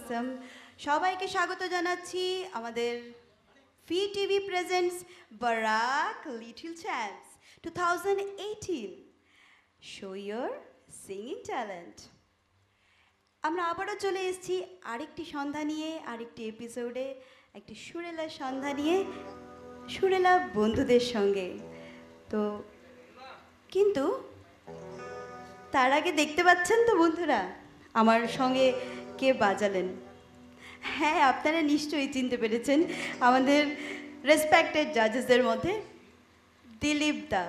অসম সবাইকে স্বাগত জানাচ্ছি আমাদের VTV presents Barak Little Champs 2018 Show your singing talent আমরা আবারও চলে এসেছি আরেকটি সন্ধ্যা নিয়ে আরেকটি এপিসোডে একটি সুরেলা সন্ধ্যা নিয়ে সুরেলা বন্ধুদের সঙ্গে তো কিন্তু তার আগে দেখতে পাচ্ছেন তো বন্ধুরা আমার সঙ্গে কে বাজালেন হ্যাঁ আপনারা নিশ্চয়ই চিনতে পেরেছেন আমাদের রেসপেক্টেড জাজেসদের মধ্যে দিলীপ দা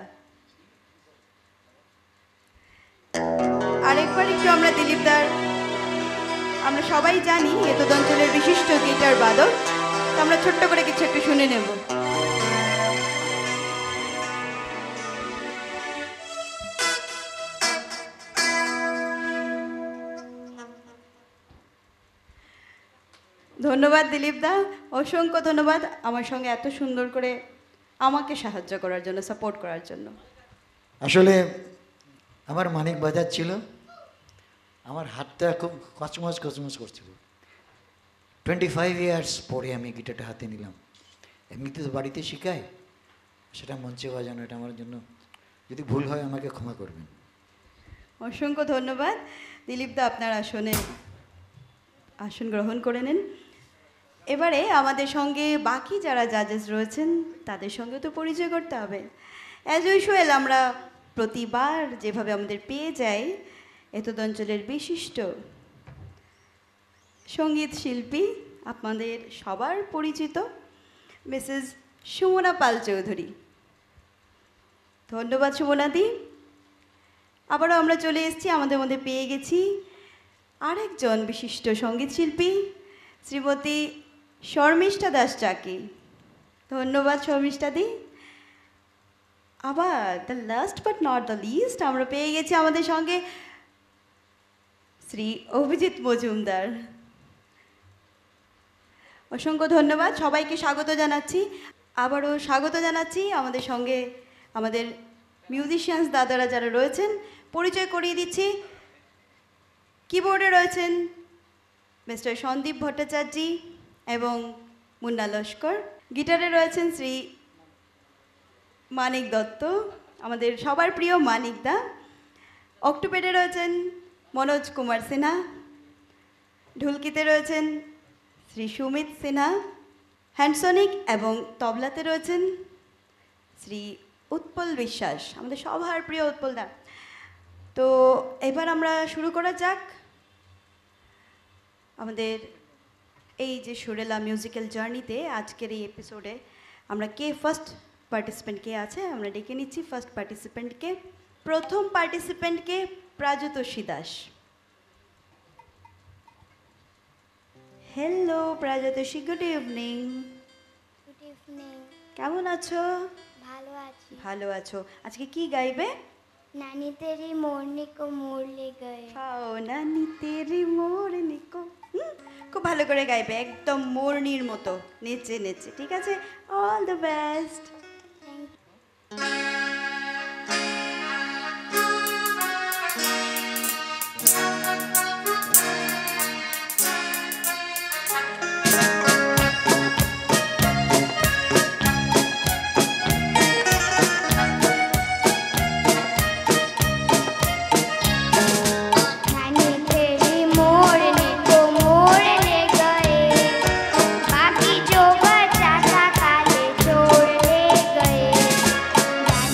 আরেকবার একটু আমরা দিলীপ দার আমরা সবাই জানি এতদ অঞ্চলের বিশিষ্ট গিটার বাদক তো আমরা ছোট্ট করে কিছু একটু শুনে নেব ধন্যবাদ দিলীপ দা অসংখ্য ধন্যবাদ আমার সঙ্গে এত সুন্দর করে আমাকে সাহায্য করার জন্য সাপোর্ট করার জন্য আসলে আমার মানিক বাজার ছিল আমার হাতটা খুব কচমচ করছিল 25 ইয়ার্স পরে আমি গিটারটা হাতে নিলাম এমনিতে তো বাড়িতে শেখাই সেটা মঞ্চে বাজানো এটা আমার জন্য যদি ভুল হয় আমাকে ক্ষমা করবেন অসংখ্য ধন্যবাদ দিলীপ দা আপনার আসন গ্রহণ করে নেন এবারে আমাদের সঙ্গে বাকি যারা জাজেস রয়েছেন তাদের সঙ্গে তো পরিচয় করতে হবে অ্যাজ ইউজুয়াল আমরা প্রতিবার যেভাবে আমাদের পেয়ে যাই এতদ অঞ্চলের বিশিষ্ট সঙ্গীত শিল্পী আপনাদের সবার পরিচিত মিসেস সুমনা পাল চৌধুরী ধন্যবাদ সুমনাদি আবারও আমরা চলে এসেছি আমাদের মধ্যে পেয়ে গেছি আরেকজন বিশিষ্ট সঙ্গীত শিল্পী শ্রীমতী শর্মিষ্ঠা দাস চাকি ধন্যবাদ শর্মিষ্ঠাদি আবার the last but not the least আমরা পেয়ে গেছি আমাদের সঙ্গে শ্রী অভিজিৎ মজুমদার অসংখ্য ধন্যবাদ সবাইকে স্বাগত জানাচ্ছি আবারও স্বাগত জানাচ্ছি আমাদের সঙ্গে আমাদের মিউজিশিয়ানস দাদারা যারা রয়েছেন পরিচয় করিয়ে দিচ্ছি কিবোর্ডে রয়েছেন মিস্টার সন্দীপ ভট্টাচার্য এবং মুন্না লস্কর গিটারে রয়েছেন শ্রী মানিক দত্ত আমাদের সবার প্রিয় মানিক দা অক্টোপেডে রয়েছেন মনোজ কুমার সিনহা ঢুলকিতে রয়েছেন শ্রী সুমিত সিনহা হ্যান্ডসনিক এবং তবলাতে রয়েছেন শ্রী উৎপল বিশ্বাস আমাদের সবার প্রিয় উৎপল দা তো এবার আমরা শুরু করা যাক আমাদের এই যে সুরেলা মিউজিক্যাল জার্নিতে আজকের এই এপিসোডে আমরা কে ফার্স্ট পার্টিসিপেন্ট কে আছে আমরা ডেকে নিচ্ছি ফার্স্ট পার্টিসিপেন্টকে প্রথম পার্টিসিপেন্টকে Prajtoshi Das hello Prajtoshi good evening good evening কেমন আছো ভালো আছি ভালো আছো আজকে কি গাইবে नानी तेरी मोरनी को मोर ले गए ও নানি তেরি মোরনি কো খুব ভালো করে গাইবে একদম মোরনির মতো নেচে নেচে ঠিক আছে অল দ্য বেস্ট थैंक नानी तेरी मोरनी को मोर ले गए बाकी जो बचा था काले छोड़ ले गए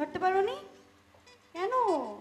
ধরতে পারোনি কেন?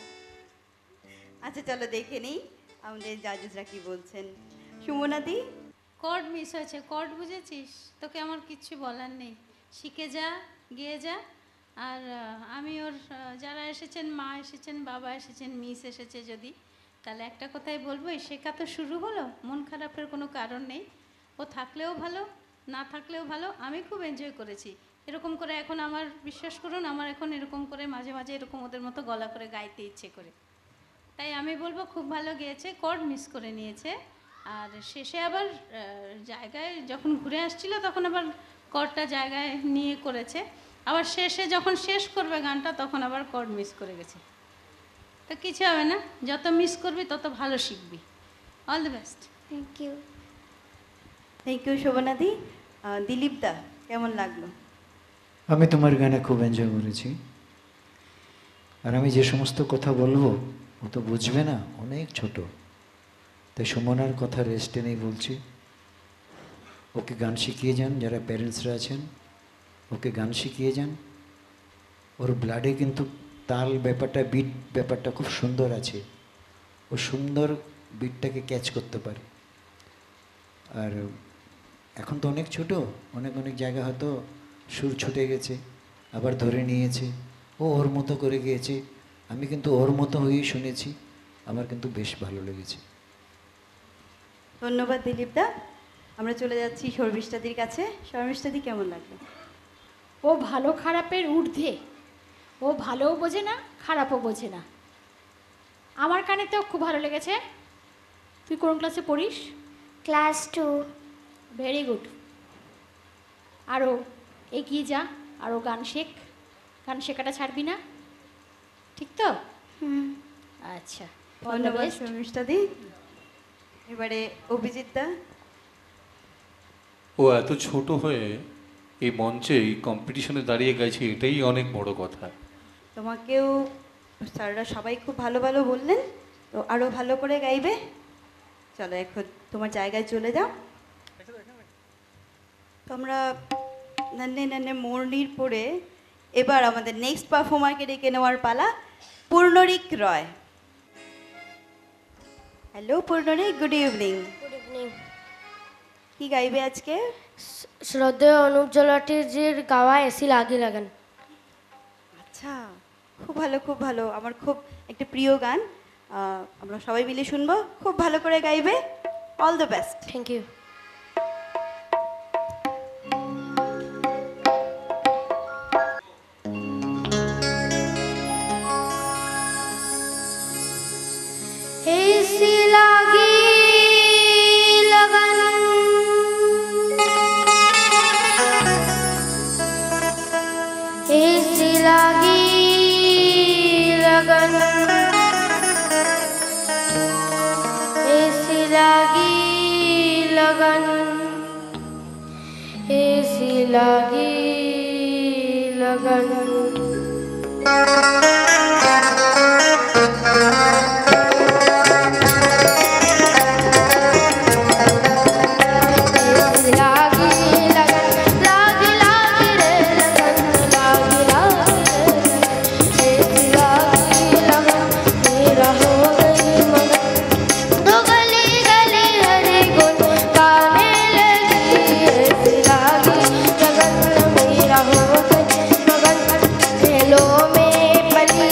আচ্ছা চলো দেখে নিই আমাদের জাজেসরা কি বলছেন। সুমনাদি, কর্ড মিস হয়েছে। কর্ড বুঝেছিস? তোকে আমার কিচ্ছু বলার নেই, শিখে যা, গিয়ে যা। আর আমি ওর যারা এসেছেন, মা এসেছেন, বাবা এসেছেন, মিস এসেছে, যদি তাহলে একটা কথাই বলবো, এই শেখা তো শুরু হলো, মন খারাপের কোনো কারণ নেই। ও থাকলেও ভালো, না থাকলেও ভালো। আমি খুব এনজয় করেছি এরকম করে। এখন আমার বিশ্বাস করুন, আমার এখন এরকম করে মাঝে মাঝে এরকম ওদের মতো গলা করে গাইতে ইচ্ছে করে। তাই আমি বলবো খুব ভালো গিয়েছে, কর্ড মিস করে নিয়েছে। আর শেষে আবার জায়গায় যখন ঘুরে আসছিল তখন আবার কর্ডটা জায়গায় নিয়ে করেছে। আবার শেষে যখন শেষ করবে গানটা তখন আবার কর্ড মিস করে গেছে। তো কিছু হবে না, যত মিস করবি তত ভালো শিখবি। All the best. Thank you. Thank you শোভনাদি। দিলীপ দা, কেমন লাগলো? আমি তোমার গানে খুব এনজয় করেছি। আর আমি যে সমস্ত কথা বলবো ও তো বুঝবে না, অনেক ছোট, তাই সুমনার কথা রেস্টে নেই বলছি। ওকে গান শিখিয়ে যান, যারা প্যারেন্টসরা আছেন ওকে গান শিখিয়ে যান। ওর ব্লাডে কিন্তু তাল ব্যাপারটা, বিট ব্যাপারটা খুব সুন্দর আছে। ও সুন্দর বিটটাকে ক্যাচ করতে পারে। আর এখন তো অনেক ছোট, অনেক অনেক জায়গা হয়তো সুর ছুটে গেছে, আবার ধরে নিয়েছে, ও ওর মতো করে গিয়েছে। আমি কিন্তু ওর মতো হয়েই শুনেছি, আমার কিন্তু বেশ ভালো লেগেছে। ধন্যবাদ দিলীপ দা। আমরা চলে যাচ্ছি শর্মিষ্ঠাদির কাছে। শর্মিষ্ঠাদি, কেমন লাগলো? ও ভালো খারাপের ঊর্ধ্বে। ও ভালোও বোঝে না, খারাপও বোঝে না। আমার কানেতেও খুব ভালো লেগেছে। তুই কোন ক্লাসে পড়িস? ক্লাস 2। Very good. আরও এগিয়ে যা, আরও গান শেখ। গান শেখাটা ছাড়বি না, ঠিক তো? আচ্ছা, ধন্যবাদ শর্মিষ্ঠাদি। এবারে অভিজিৎ দা। ও এত ছোট হয়ে এই মঞ্চে এই কম্পিটিশনে দাঁড়িয়ে গেছে, এটাই অনেক বড় কথা। তোমাকেও স্যাররা সবাই খুব ভালো ভালো বললেন, তো আরও ভালো করে গাইবে। চলো এখন তোমার জায়গায় চলে যাও। তো আমরা নান্নে নান্নে মোরনির পরে এবার আমাদের নেক্সট পারফর্মারকে ডেকে নেওয়ার পালা, Purnorik Roy. Hello Purnorik, good evening. Good evening. কি গাইবে আজকে? শ্রদ্ধেয় অনুপ জলাটির গাওয়া এসি লাগি লাগান। আচ্ছা, খুব ভালো খুব ভালো। আমার খুব একটা প্রিয় গান, আমরা সবাই মিলে শুনবো। খুব ভালো করে গাইবে। All the best. Thank you. AC লাগি লাগান, এসি লাগি লাগান, এসি লাগি লাগান, এসি লাগি লাগান। में पली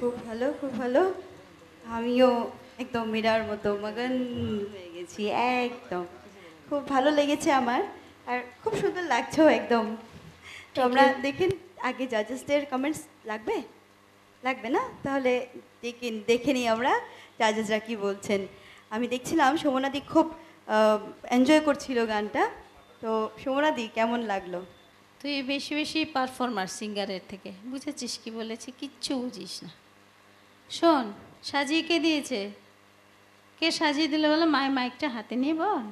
খুব ভালো, খুব ভালো। আমিও একদম মীরার মতো মগন হয়ে গেছি একদম। খুব ভালো লেগেছে আমার, আর খুব সুন্দর লাগছেও একদম। তো আমরা দেখেন আগে জাজেসদের কমেন্টস লাগবে, লাগবে না? তাহলে দেখে নিই আমরা জাজেসরা কি বলছেন। আমি দেখছিলাম সোমনাদি খুব এনজয় করছিল গানটা। তো সোমনাদি কেমন লাগলো? তুই বেশি বেশি পারফর্মার সিঙ্গারের থেকে, বুঝেছিস কি বলেছি? কিচ্ছু বুঝিস না। শোন, সাজিয়ে কে দিয়েছে? কে সাজিয়ে দিল বলো? মাইকটা হাতে নিয়ে বল।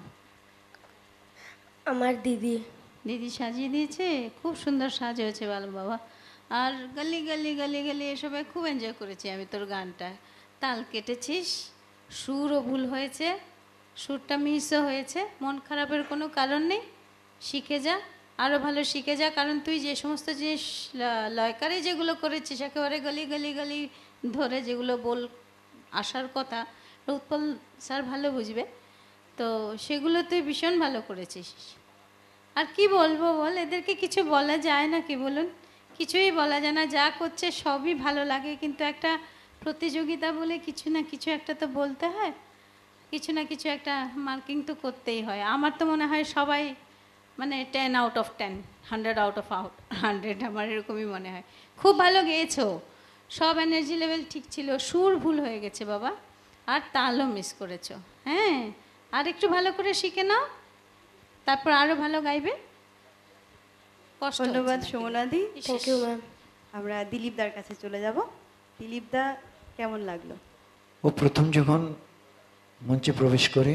আমার দিদি। দিদি সাজিয়ে দিয়েছে, খুব সুন্দর সাজ হয়েছে ভালো বাবা। আর গলি গলি গলি গলি এসবে খুব এনজয় করেছি আমি তোর গানটা। তাল কেটেছিস, সুরও ভুল হয়েছে, সুরটা মিসও হয়েছে, মন খারাপের কোনো কারণ নেই। শিখে যা, আরও ভালো শিখে যা, কারণ তুই যে সমস্ত জিনিস লয়কারে যেগুলো করেছিস একেবারে গলি গলি গলি ধরে যেগুলো আসার কথা, উৎপল স্যার ভালো বুঝবে, তো সেগুলো তুই ভীষণ ভালো করেছিস। আর কি বলবো বল, এদেরকে কিছু বলা যায় না কি বলুন? কিছুই বলা যায় না, যা করছে সবই ভালো লাগে, কিন্তু একটা প্রতিযোগিতা বলে কিছু না কিছু একটা তো বলতে হয়, কিছু না কিছু একটা মার্কিং তো করতেই হয়। আমার তো মনে হয় সবাই মানে 10 আউট অফ 10, 100 আউট অফ 100, আমার এরকমই মনে হয়। খুব ভালো গেয়েছো, সব এনার্জি লেভেল ঠিক ছিল, সুর ভুল হয়ে গেছে বাবা, আর তালও মিস করেছো। হ্যাঁ, আর একটু ভালো করে শিখে নাও, তারপর আরও ভালো গাইবে। ধন্যবাদ সোমনাদি। Thank you ma'am. আমরা দিলীপদার কাছে চলে যাব। দিলীপদা কেমন লাগলো? ও প্রথম যখন মঞ্চে প্রবেশ করে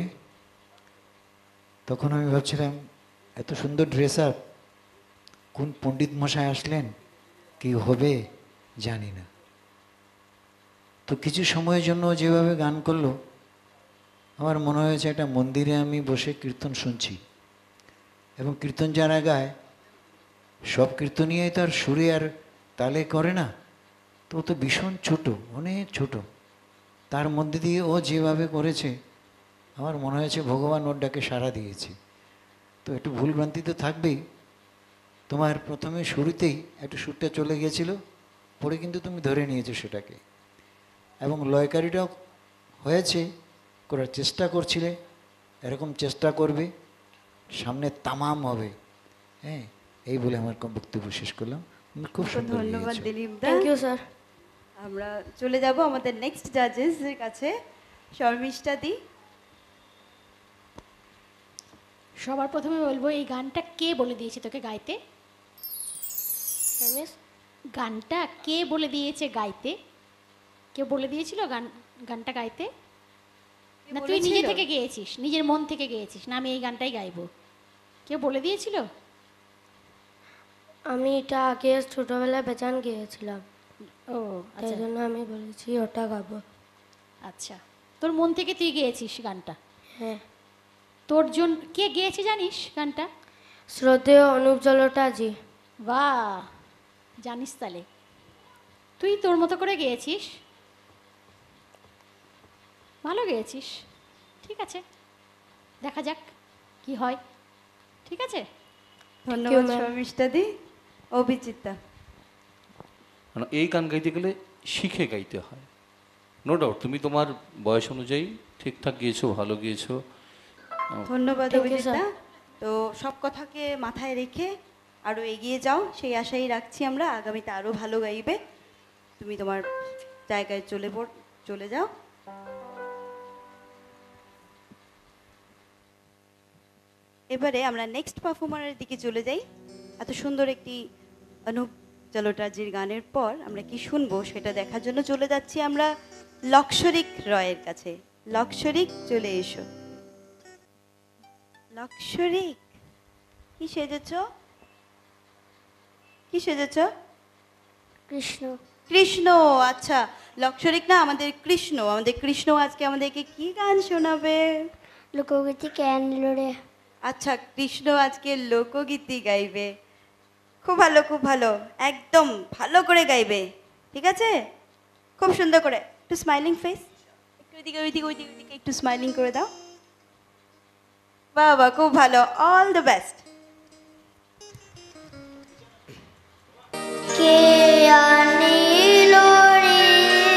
তখন আমি ভাবছিলাম এত সুন্দর ড্রেস আপ, কোন পণ্ডিত মশাই আসলেন, কি হবে জানি না। তো কিছু সময়ের জন্য যেভাবে গান করলো আমার মনে হয়েছে একটা মন্দিরে আমি বসে কীর্তন শুনছি, এবং কীর্তন যারা গায় সব কীর্তনীয় তো আর সুরে আর তালে করে না, তো ও তো ভীষণ ছোট, অনেক ছোট, তার মধ্যে দিয়ে ও যেভাবে করেছে আমার মনে হয়েছে ভগবান ওর ডাকে সাড়া দিয়েছে। তো একটু ভুলভ্রান্তি তো থাকবেই, তোমার প্রথমে শুরুতেই একটু সুরটা চলে গিয়েছিল, পরে কিন্তু তুমি ধরে নিয়েছো সেটাকে, এবং লয়কারিটাও হয়েছে, করার চেষ্টা করছিলে, এরকম চেষ্টা করবে, সামনে তামাম হবে। হ্যাঁ, এই বলে আমার বক্তব্য শেষ করলাম। খুব সুন্দর ধন্যবাদ গেয়েছো। দিলীপদা। Thank you sir. আমরা চলে যাব আমাদের নেক্সট জাজেসের কাছে, শর্মিষ্ঠা দি। সবার প্রথমে বলবো, এই গানটা কে বলে দিয়েছে তোকে গাইতে? মিস, গানটা কে বলে দিয়েছে গাইতে? কেউ বলে দিয়েছিল গানটা গাইতে? না তুই নিজে থেকে গেয়েছিস, নিজের মন থেকে গেয়েছিস, না আমি এই গানটাই গাইবো? কেউ বলে দিয়েছিল? আমি এটা আগে ছোটবেলায় বেচান গিয়েছিলাম, ও তাই আচ্ছা জন্য আমি বলেছি ওটা গাবো। আচ্ছা, তোর মন থেকে তুই গেয়েছিস গানটা? হ্যাঁ। তোর জন্য কে গেয়েছে জানিস গানটা? শ্রদ্ধেয় অনুপ জলটাজি। বাহ, জানিস তাহলে তুই তোর মতো করে গেয়েছিস, ভালো গেয়েছিস। ঠিক আছে, দেখা যাক কি হয়। ঠিক আছে, ধন্যবাদ শর্মিষ্ঠা দি। অভিজিৎদা। মানে এই গান গাইতে গেলে শিখে গাইতে হয়, নো ডাউট। তুমি তোমার বয়স অনুযায়ী ঠিকঠাক গিয়েছো, ভালো গিয়েছো। ধন্যবাদ Thank you, অভিজিৎদা। sir. তো সব কথাকে মাথায় রেখে আরও এগিয়ে যাও, সেই আশাই রাখছি আমরা, আগামীতে আরও ভালো গাইবে। তুমি তোমার জায়গায় চলে যাও। এবারে আমরা নেক্সট পারফর্মারের দিকে চলে যাই। এত সুন্দর একটি অনুপ জলটাজির গানের পর আমরা কি শুনবো সেটা দেখার জন্য চলে যাচ্ছি আমরা লক্ষরিক রয়ের কাছে। লক্ষরিক, চলে এসো। লক্ষরিক, কি সেজেছ? কি সেজেছ? কৃষ্ণ। কৃষ্ণ, আচ্ছা। লক্ষরিক না, আমাদের কৃষ্ণ। আমাদের কৃষ্ণ আজকে আমাদেরকে কি গান শোনাবে? লোকগীতি কেন রে। আচ্ছা, কৃষ্ণ আজকে লোকগীতি গাইবে। খুব ভালো, খুব ভালো, একদম ভালো করে গাইবে। ঠিক আছে, খুব সুন্দর করে। একটু স্মাইলিং ফেস, একটু ওইদিকে ওইদিকে ওইদিকে ওইদিকে একটু স্মাইলিং করে দাও। বাবা, খুব ভালো, অল দ্য বেস্ট। কে আনিল রে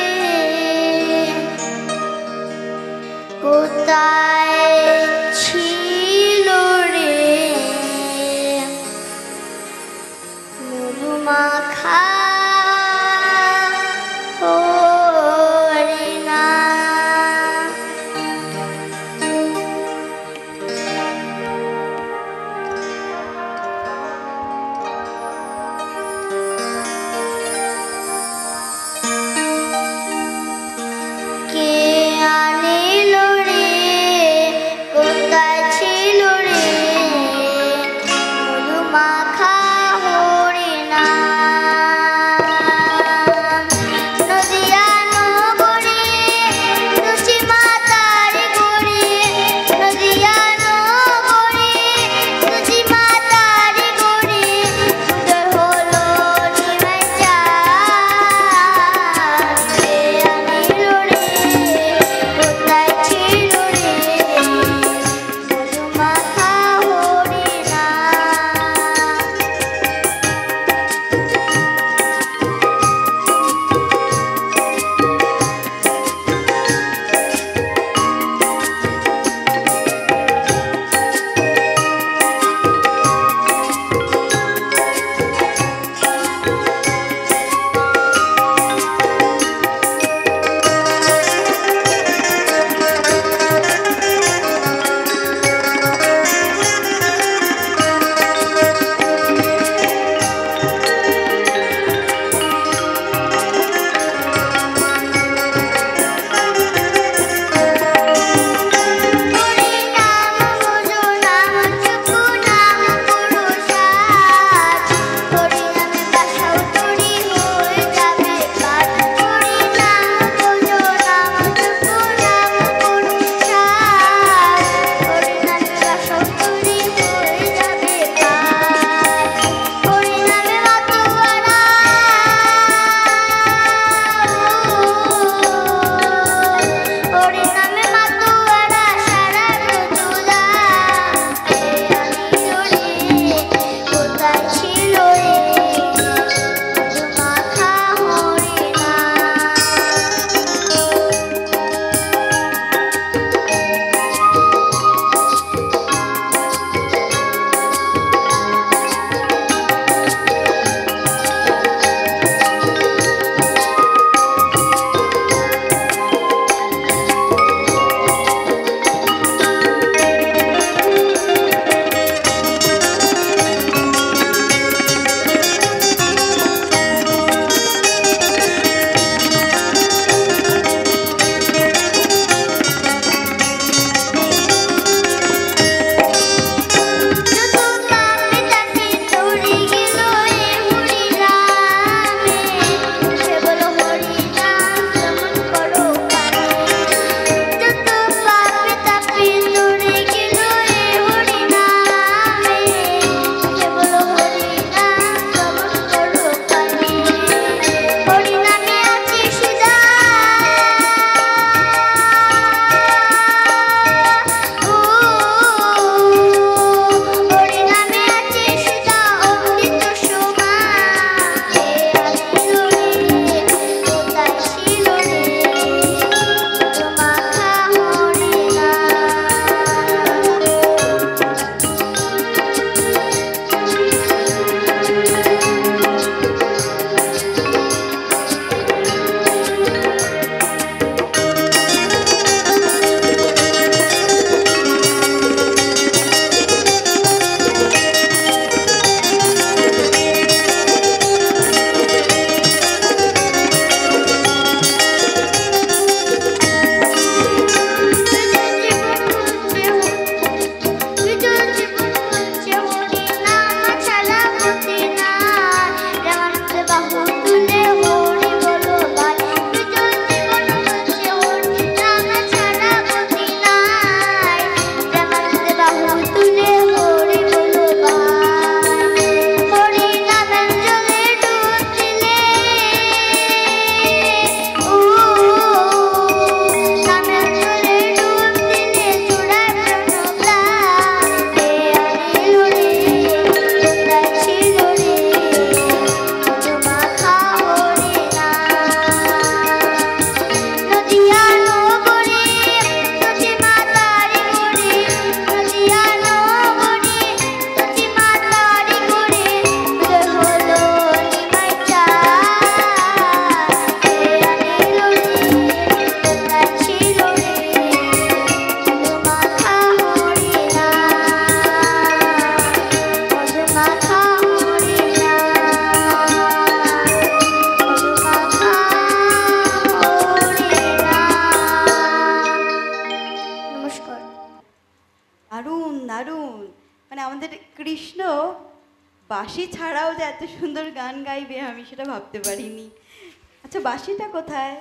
আমাদের কৃষ্ণ বাঁশি ছাড়াও যে এত সুন্দর গান গাইবে আমি সেটা ভাবতে পারিনি। আচ্ছা, বাঁশিটা কোথায়?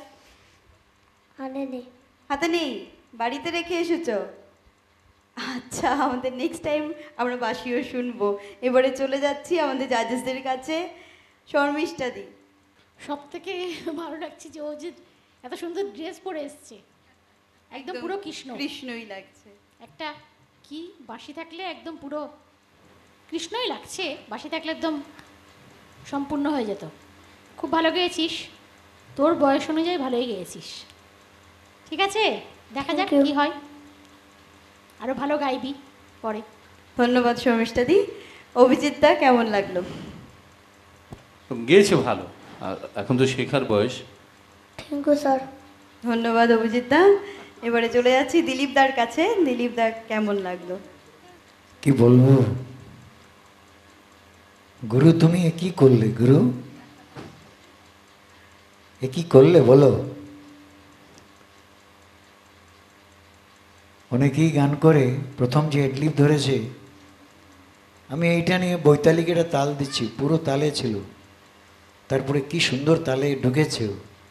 হাতে নেই, বাড়িতে রেখে এসেছো? আচ্ছা, আমাদের নেক্সট টাইম আমরা বাঁশিও শুনবো। এবারে চলে যাচ্ছি আমাদের জাজেসদের কাছে। শর্মিষ্ঠা দি, সব থেকে ভালো লাগছে যে ও যে এত সুন্দর ড্রেস পরে এসছে, একদম পুরো কৃষ্ণ, কৃষ্ণই লাগছে। একটা কি বাঁশি থাকলে একদম পুরো কৃষ্ণই লাগছে, বাঁশি থাকলে একদম সম্পূর্ণ হয়ে যেত। খুব ভালো গেয়েছিস, তোর বয়স অনুযায়ী ভালোই গেয়েছিস। ঠিক আছে, দেখা যাক কি হয়, আরো ভালো গাইবি পরে। ধন্যবাদ শর্মিষ্ঠা দি। অভিজিৎ দা, কেমন লাগলো? গেয়েছে ভালো, আর এখন তো শেখার বয়স। Thank you sir. ধন্যবাদ অভিজিৎ দা। এবারে চলে যাচ্ছি দিলীপ দার কাছে। দিলীপ দা, কেমন লাগলো? কি বলবো গুরু, তুমি এ কি করলে গুরু, এ কি করলে বলো? অনেকেই গান করে, প্রথম যে এডলিপ ধরেছে, আমি এইটা নিয়ে বৈতালিকেটা তাল দিচ্ছি, পুরো তালে ছিল, তারপরে কি সুন্দর তালে ঢুকেছে,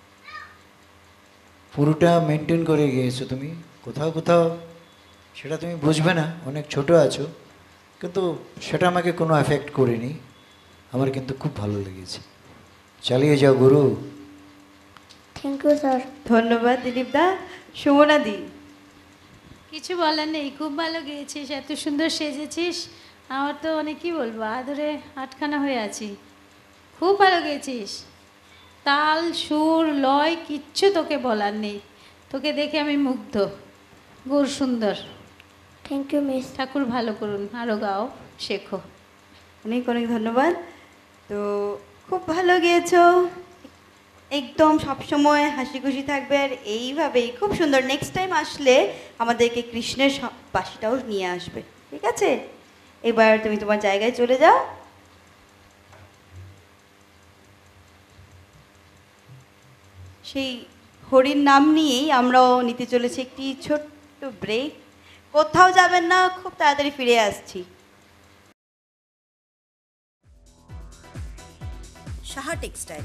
পুরোটা মেনটেন করে গিয়েছো তুমি। কোথাও কোথাও সেটা তুমি বুঝবে না, অনেক ছোট আছো, কিন্তু সেটা আমাকে কোনো এফেক্ট করেনি, আমার কিন্তু খুব ভালো লেগেছে। চালিয়ে যাও গুরু। Thank you sir. ধন্যবাদ দিলীপ দা। সুমনা দি, কিছু বলার নেই, খুব ভালো গেয়েছিস, এত সুন্দর সেজেছিস, আমার তো অনেক কি বলবো, আদরে আটখানা হয়ে আছি। খুব ভালো গেয়েছিস, তাল সুর লয় কিচ্ছু তোকে বলার নেই, তোকে দেখে আমি মুগ্ধ। গুর সুন্দর, থ্যাংক ইউ মিস। ঠাকুর ভালো করুন, আরও গাও, শেখো। অনেক অনেক ধন্যবাদ। তো খুব ভালো গিয়েছো, একদম সবসময় হাসি খুশি থাকবে, আর এইভাবেই খুব সুন্দর। নেক্সট টাইম আসলে আমাদেরকে কৃষ্ণের বাঁশিটাও নিয়ে আসবে, ঠিক আছে? এবার তুমি তোমার জায়গায় চলে যাও। সেই হরির নাম নিয়েই আমরাও নিতে চলেছি একটি ছোট্ট ব্রেক। কোথাও যাবেন না, খুব তাড়াতাড়ি ফিরে আসছি। সাহা টেক্সটাইল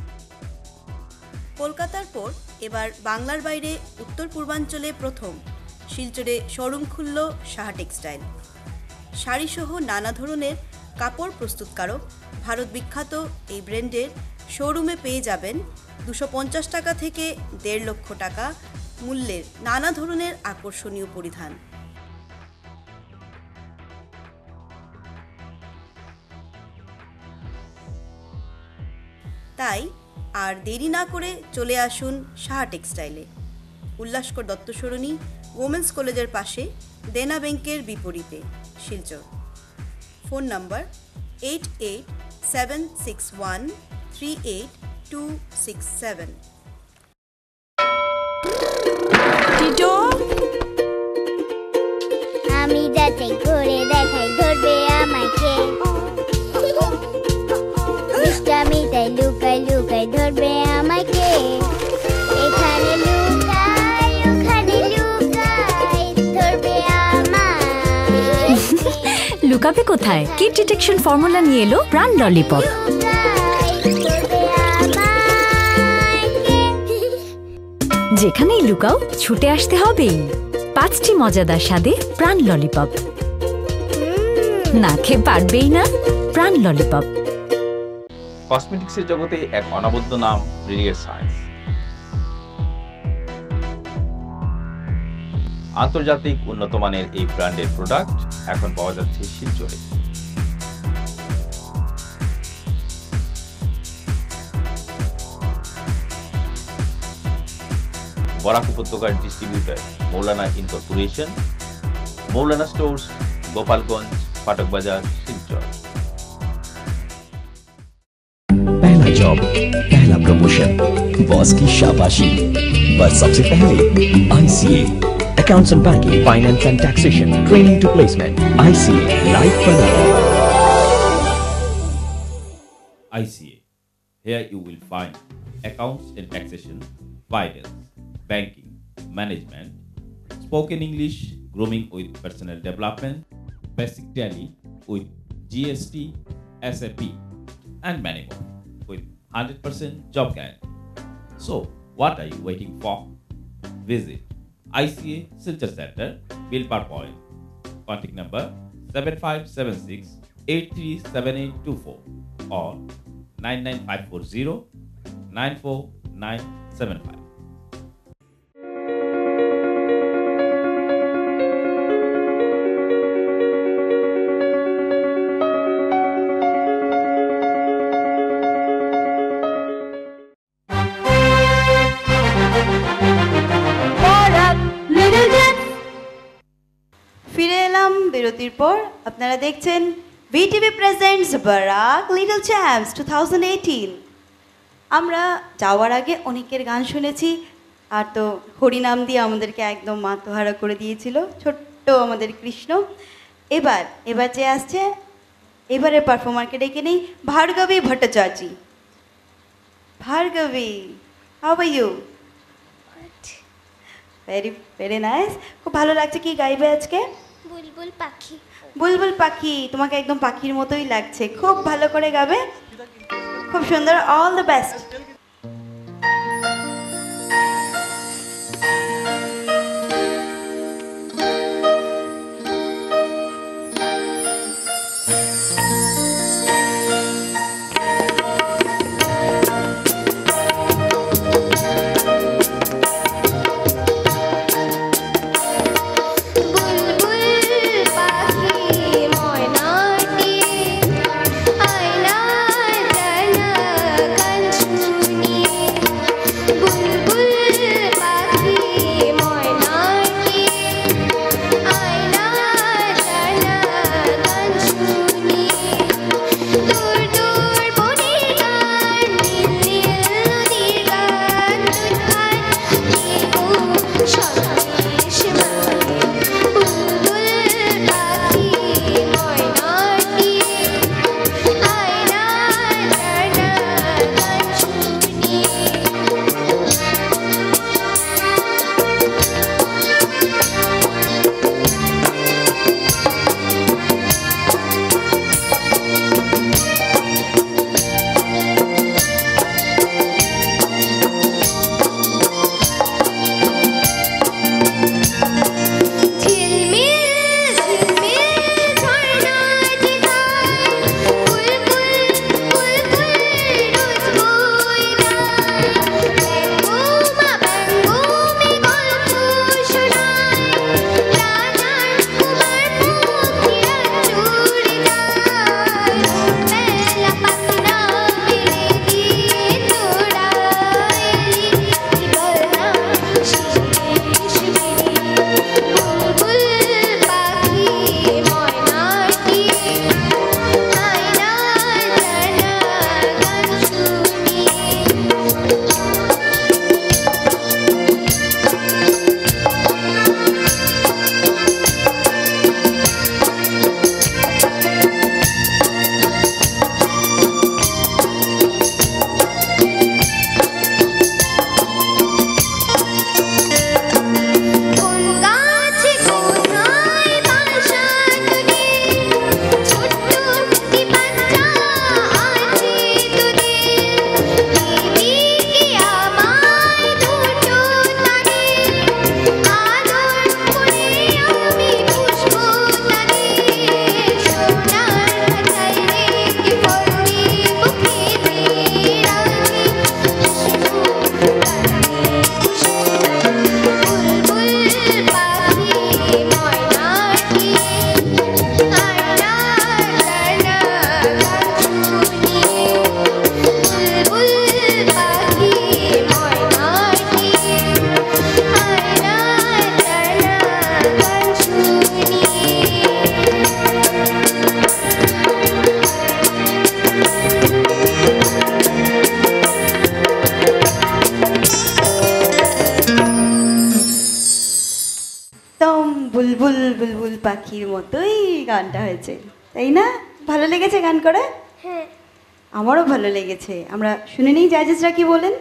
কলকাতার পর এবার বাংলার বাইরে উত্তর পূর্বাঞ্চলে প্রথম শিলচরে শোরুম খুলল সাহা টেক্সটাইল। শাড়িসহ নানা ধরনের কাপড় প্রস্তুতকারক ভারত বিখ্যাত এই ব্র্যান্ডের শোরুমে পেয়ে যাবেন 250 টাকা থেকে 1.5 লক্ষ টাকা মূল্যের নানা ধরনের আকর্ষণীয় পরিধান। তাই আর দেরি না করে চলে আসুন সাহা টেক্সটাইলে। উল্লাসকর দত্ত সরণি ওমেন্স কলেজের পাশে দেনা ব্যাংকের বিপরীতে, শিলচর। Phone number 8876138267। আমি যাচাই করে দেখাই ধরবে আমাকে, মিষ্টামিটাই লুকাই লুকাই ধরবে আমাকে, এখানে লুকাই ওখানে লুকাই ধরবে আমায়। লুকাবে কোথায়? কিড ডিটেকশন ফর্মুলা নিয়ে এলো প্রাণ ললিপপ। যেখানেই লুকাও ছুটে আসতে হবেই। 5টি মজাদার স্বাদে প্রাণ ললিপপ, না খেয়ে পারবেই না প্রাণ ললিপপ। কসমেটিক্সের জগতে এক অনবদ্য নাম ব্রিলিয়েন্ট সায়েন্স। আন্তর্জাতিক উন্নত মানের এই ব্র্যান্ডের প্রোডাক্ট এখন পাওয়া যাচ্ছে শিলচরে। বরাক উপত্যকার distributor Maulana incorporation, Maulana stores, Gopalganj, Fatak Bazar, Silchar. पहला जॉब, पहला प्रमोशन, बॉस की शाबाशी, बस सबसे पहले ICA accounts and banking, finance and taxation, training to placement. ICA life बनाओ। ICA, here you will find accounts and taxation, finance, banking, management, spoken English, grooming with personal development, basic tally, with GST, SAP, and many more with 100% job guarantee. So, what are you waiting for? Visit ICA Silchar Center, Bilpar Point. Contact number 7576 837824 or 99540 94975. ফিরে এলাম বিরতির পর। আপনারা দেখছেন VTV presents Barak little champs 2018। আমরা যাওয়ার আগে অনেকের গান শুনেছি, আর তো হরিনাম দিয়ে আমাদেরকে একদম মাতোহারা করে দিয়েছিল ছোট্ট আমাদের কৃষ্ণ। এবার যে আসছে, এবারের পারফর্মারকে ডেকে নেই Bhargabi Bhattacharya. Bhargabi, how are you? Very very nice, খুব ভালো লাগছে। কি গাইবে আজকে? বুলবুল পাখি। বুলবুল পাখি, তোমাকে একদম পাখির মতোই লাগছে, খুব ভালো করে গাবে, খুব সুন্দর। All the best. বুলবুল বুলবুল পাখির মতোই গানটা হয়েছে, তাই না? ভালো লেগেছে গান করে? হ্যাঁ, আমারও ভালো লেগেছে। আমরা শুনে নিই জাজেসরা কি বলেন।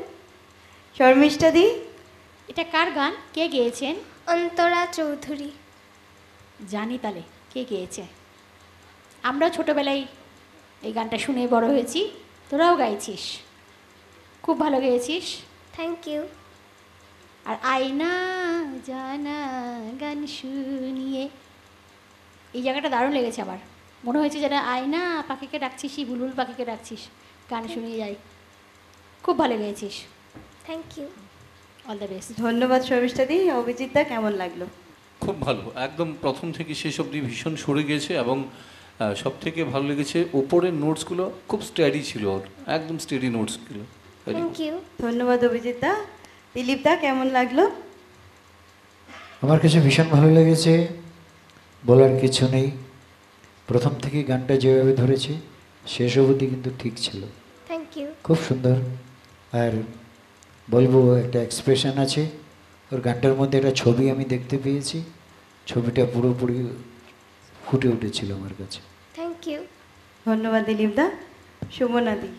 শর্মিষ্ঠা দি, এটা কার গান, কে গেয়েছেন? অন্তরা চৌধুরী। জানি তাহলে কে গেয়েছে। আমরাও ছোটোবেলায় এই গানটা শুনে বড় হয়েছি, তোরাও গাইছিস, খুব ভালো গেয়েছিস। Thank you. আর আয়না জানা গান শুনিয়ে এই জায়গাটা দারুণ লেগেছে আমার, মনে হয়েছে যেন আয়না পাখিকে ডাকছিস, বুলবুল পাখিকে ডাকছিস, গান শুনিয়ে যাই। খুব ভালো গেয়েছিস, thank you. All the best. ধন্যবাদ শর্মিষ্ঠাদি। অভিজিৎ দা কেমন লাগলো? খুব ভালো, একদম প্রথম থেকে শেষ অবধি ভীষণ সরে গিয়েছে এবং সব থেকে ভালো লেগেছে ওপরের নোটসগুলো খুব স্টাডি ছিল, ওর একদম স্টাডি নোটসগুলো। Thank you. ধন্যবাদ অভিজিৎ দা। দিলীপ দা কেমন লাগলো? আমার কাছে ভীষণ ভালো লেগেছে, বলার কিছু নেই। প্রথম থেকে গানটা যেভাবে ধরেছে শেষ অবধি কিন্তু ঠিক ছিল, থ্যাংক ইউ। খুব সুন্দর। আর বলবো একটা এক্সপ্রেশন আছে ওর গানটার মধ্যে, একটা ছবি আমি দেখতে পেয়েছি, ছবিটা পুরোপুরি ফুটে উঠেছিল আমার কাছে। Thank you. ধন্যবাদ দিলীপ দা। সুমনাদি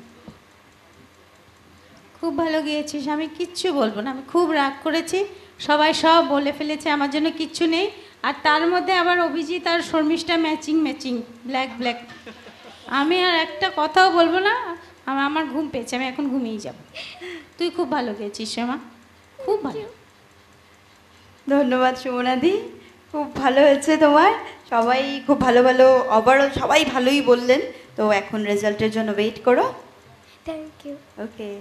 খুব ভালো গিয়েছিস, আমি কিচ্ছু বলবো না, আমি খুব রাগ করেছি, সবাই সব বলে ফেলেছে, আমার জন্য কিচ্ছু নেই। আর তার মধ্যে আবার অভিজিৎ আর Sharmistha matching matching, black black. আমি আর একটা কথাও বলবো না, আমার ঘুম পেয়েছে, আমি এখন ঘুমিয়ে যাব। তুই খুব ভালো গেয়েছিস শ্যামা, খুব ভালো। ধন্যবাদ সুমনাদি, খুব ভালো হয়েছে তোমার। সবাই খুব ভালো ভালো, ওভারঅল সবাই ভালোই বললেন। তো এখন রেজাল্টের জন্য ওয়েট করো। Thank you. ওকে।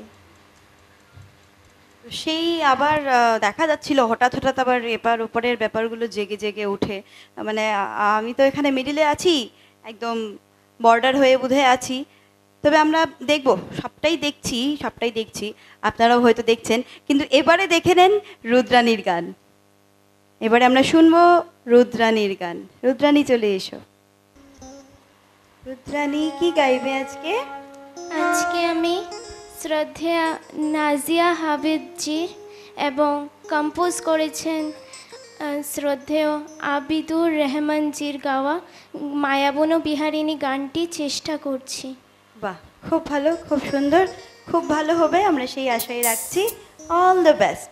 সেই আবার দেখা যাচ্ছিল হঠাৎ হঠাৎ আবার এপার ওপরের ব্যাপারগুলো জেগে জেগে ওঠে। মানে আমি তো এখানে মিডিলে আছি, একদম বর্ডার হয়ে বোধহয় আছি। তবে আমরা দেখব, সবটাই দেখছি, আপনারাও হয়তো দেখছেন। কিন্তু এবারে দেখে নেন রুদ্রাণীর গান। এবারে আমরা শুনবো রুদ্রাণীর গান। রুদ্রাণী চলে এসো। রুদ্রাণী কি গাইবে আজকে? আজকে আমি শ্রদ্ধেয়া নাজিয়া হাবিবজির এবং কম্পোজ করেছেন শ্রদ্ধেয় আবিদুর রহমানজির গাওয়া মায়াবন বিহারিণী গানটি চেষ্টা করছি। বাহ, খুব ভালো, খুব সুন্দর, খুব ভালো হবে, আমরা সেই আশাই রাখছি। All the best.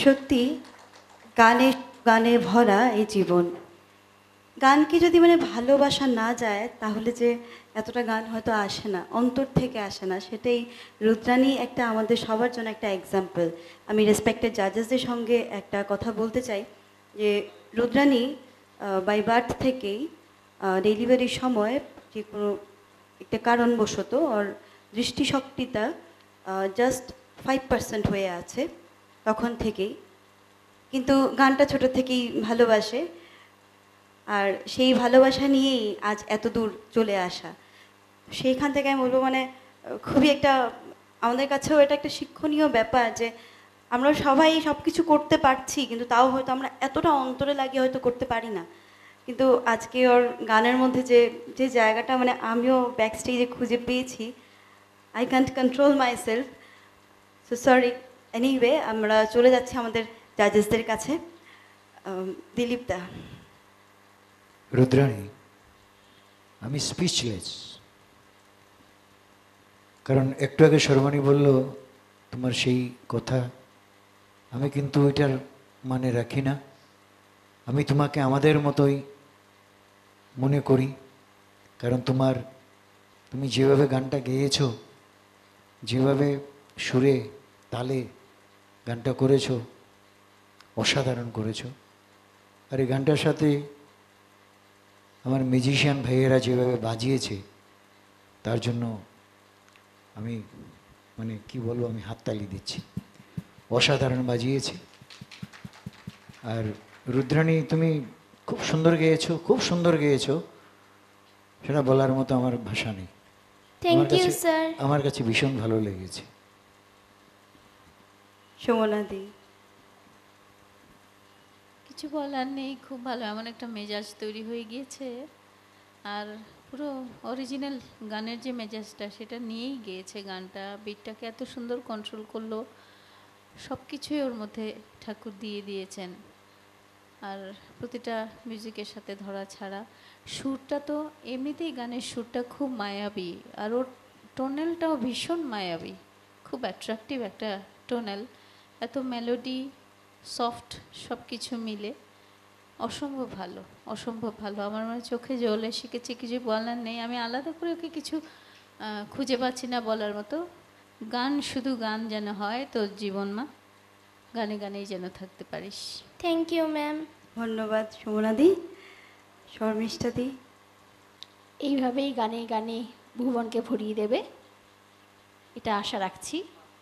সত্যি গানে গানে ভরা এই জীবন। গানকে যদি মানে ভালোবাসা না যায় তাহলে যে এতটা গান হয়তো আসে না, অন্তর থেকে আসে না। সেটাই রুদ্রাণী একটা আমাদের সবার জন্য একটা এক্সাম্পল। আমি রেসপেক্টেড জাজেসদের সঙ্গে একটা কথা বলতে চাই যে রুদ্রাণী বাই বার্থ থেকেই ডেলিভারির সময় যে কোনো একটা কারণবশত ওর দৃষ্টিশক্তিটা জাস্ট 5% হয়ে আছে তখন থেকেই, কিন্তু গানটা ছোটো থেকেই ভালোবাসে, আর সেই ভালোবাসা নিয়েই আজ এত দূর চলে আসা। সেইখান থেকে আমি বলবো মানে খুবই একটা আমাদের কাছেও এটা একটা শিক্ষণীয় ব্যাপার যে আমরা সবাই সব কিছু করতে পারছি, কিন্তু তাও হয়তো আমরা এতটা অন্তরে লাগিয়ে হয়তো করতে পারি না। কিন্তু আজকে ওর গানের মধ্যে যে যে জায়গাটা মানে আমিও ব্যাক স্টেজে খুঁজে পেয়েছি, I can't control myself, so sorry. Anyway আমরা চলে যাচ্ছি আমাদের জাজেসদের কাছে। দিলীপ দা। রুদ্রাণী, আমি স্পিচলেস, কারণ একটু আগে শর্মানী বলল তোমার সেই কথা, আমি কিন্তু ওইটার মানে রাখি না। আমি তোমাকে আমাদের মতোই মনে করি, কারণ তুমি যেভাবে গানটা গেয়েছো, যেভাবে সুরে তালে গানটা করেছো, অসাধারণ করেছো। আর এই গানটার সাথে আমার মিউজিশিয়ান ভাইয়েরা যেভাবে বাজিয়েছে তার জন্য আমি মানে কি বলবো, আমি হাততালি দিচ্ছি, অসাধারণ বাজিয়েছে। আর রুদ্রাণী তুমি খুব সুন্দর গেয়েছো, খুব সুন্দর গেয়েছো, সেটা বলার মতো আমার ভাষা নেই। Thank you sir. আমার কাছে ভীষণ ভালো লেগেছে। সুমনাদি। কিছু বলার নেই, খুব ভালো, এমন একটা মেজাজ তৈরি হয়ে গিয়েছে। আর পুরো অরিজিনাল গানের যে মেজাজটা সেটা নিয়েই গিয়েছে গানটা। বিটটাকে এত সুন্দর কন্ট্রোল করলো, সব কিছুই ওর মধ্যে ঠাকুর দিয়ে দিয়েছেন। আর প্রতিটা মিউজিকের সাথে ধরা ছাড়া সুরটা তো এমনিতেই গানের সুরটা খুব মায়াবী, আর ওর টোনেলটাও ভীষণ মায়াবী, খুব অ্যাট্রাকটিভ একটা টোনেল। এত মেলোডি, সফট, সব কিছু মিলে অসম্ভব ভালো, অসম্ভব ভালো। আমার মনে চোখে জল এসে গেছে, কিছু বলার নেই। আমি আলাদা করে ওকে কিছু খুঁজে পাচ্ছি না বলার মতো। গান শুধু গান যেন হয় তোর জীবন মা, গানে গানেই যেন থাকতে পারিস। Thank you ma'am. ধন্যবাদ সুমনাদি। শর্মিষ্ঠাদি। এইভাবেই গানে গানে ভুবনকে ভরিয়ে দেবে, এটা আশা রাখছি।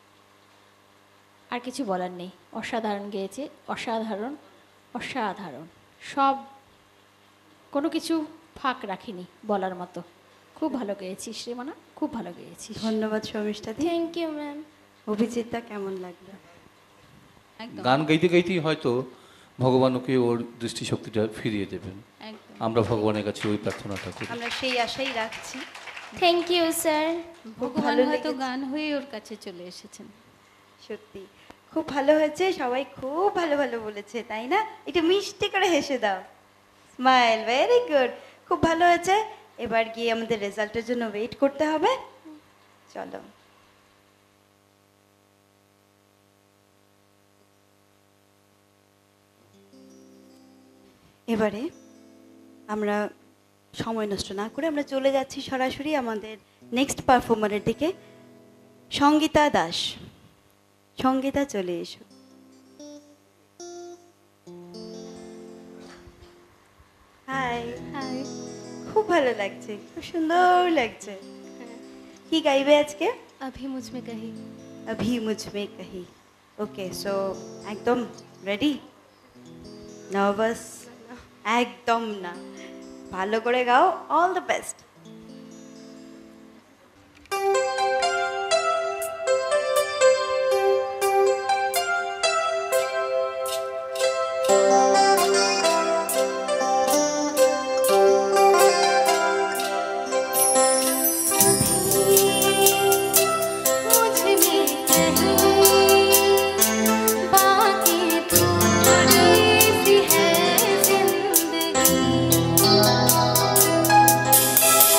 আর কিছু বলার নেই, অসাধারণ গেয়েছে, অসাধারণ, অসাধারণ। সব কোনো কিছু ফাঁক রাখিনি বলার মতো। খুব ভালো গেয়েছিস রেমানা, খুব ভালো গেয়েছিস। ধন্যবাদ শর্মিষ্ঠাদি। Thank you ma'am. অভিজিৎদা কেমন লাগলো? গান গাইতে গাইতেই হয়তো ভগবান ওকে ওর দৃষ্টিশক্তিটা ফিরিয়ে দেবেন। আমরা ভগবানের কাছে ওই প্রার্থনাটা করি, আমরা সেই আশাই রাখছি। Thank you sir. ভগবান হয়তো গান হয়ে ওর কাছে চলে এসেছেন। সত্যি খুব ভালো হয়েছে, সবাই খুব ভালো ভালো বলেছে, তাই না? একটু মিষ্টি করে হেসে দাও, স্মাইল, ভেরি গুড, খুব ভালো হয়েছে। এবার গিয়ে আমাদের রেজাল্টের জন্য ওয়েট করতে হবে। চলো। এবারে আমরা সময় নষ্ট না করে আমরা চলে যাচ্ছি সরাসরি আমাদের নেক্সট পারফর্মারের দিকে। সঙ্গীতা দাস। সঙ্গীতা চলে এসো। হাই। হাই। খুব ভালো লাগছে, খুব সুন্দর লাগছে। কি গাইবে আজকে? अभी मुझ में कहीं। अभी मुझ में कहीं। ওকে, সো একদম রেডি? নার্ভাস একদম না, ভালো করে গাও। All the best. बाकी थोड़ी सी है जिंदगी।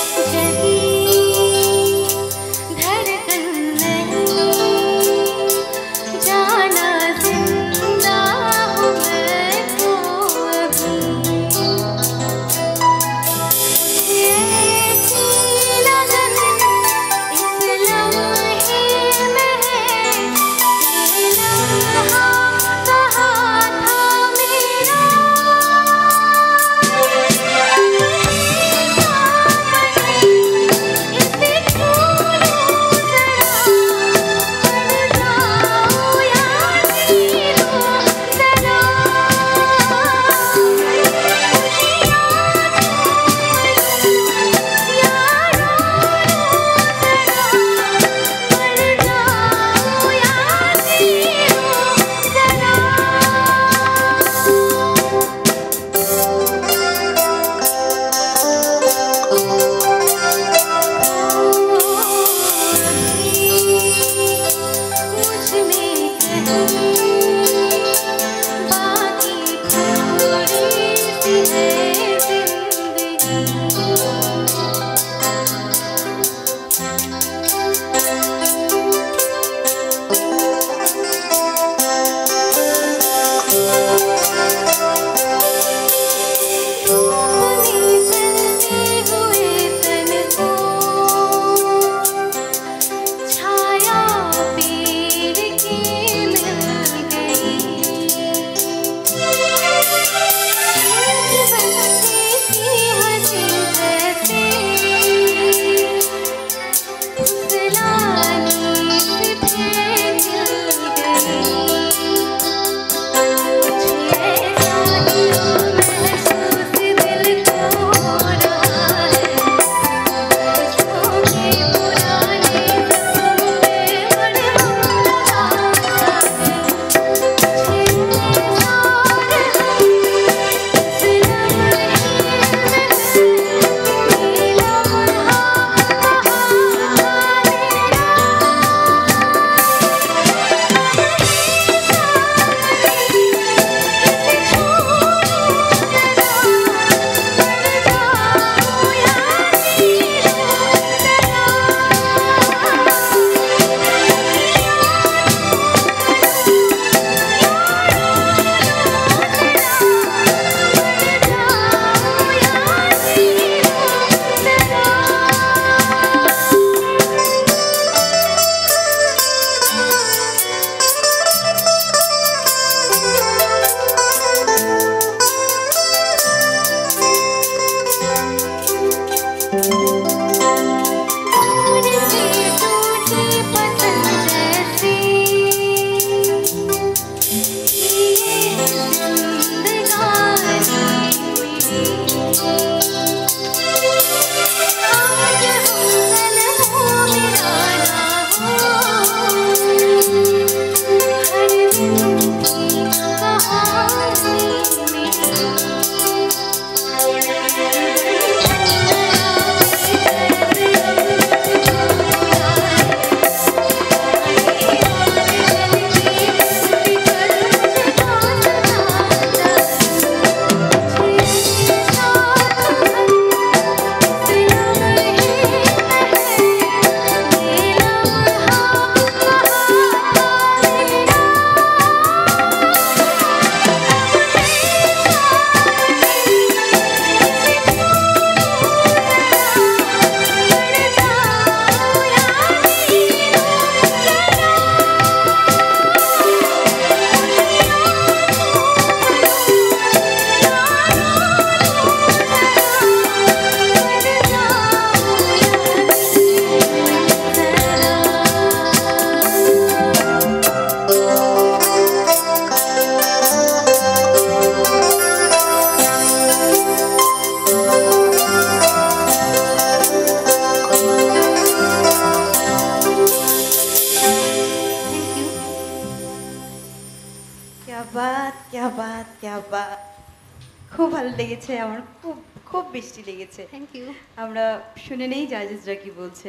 খুব ভালো লেগেছে আমার, খুব খুব বেশি লেগেছে। Thank you. আমরা শুনে নেই জাজেসরা কি বলছেন।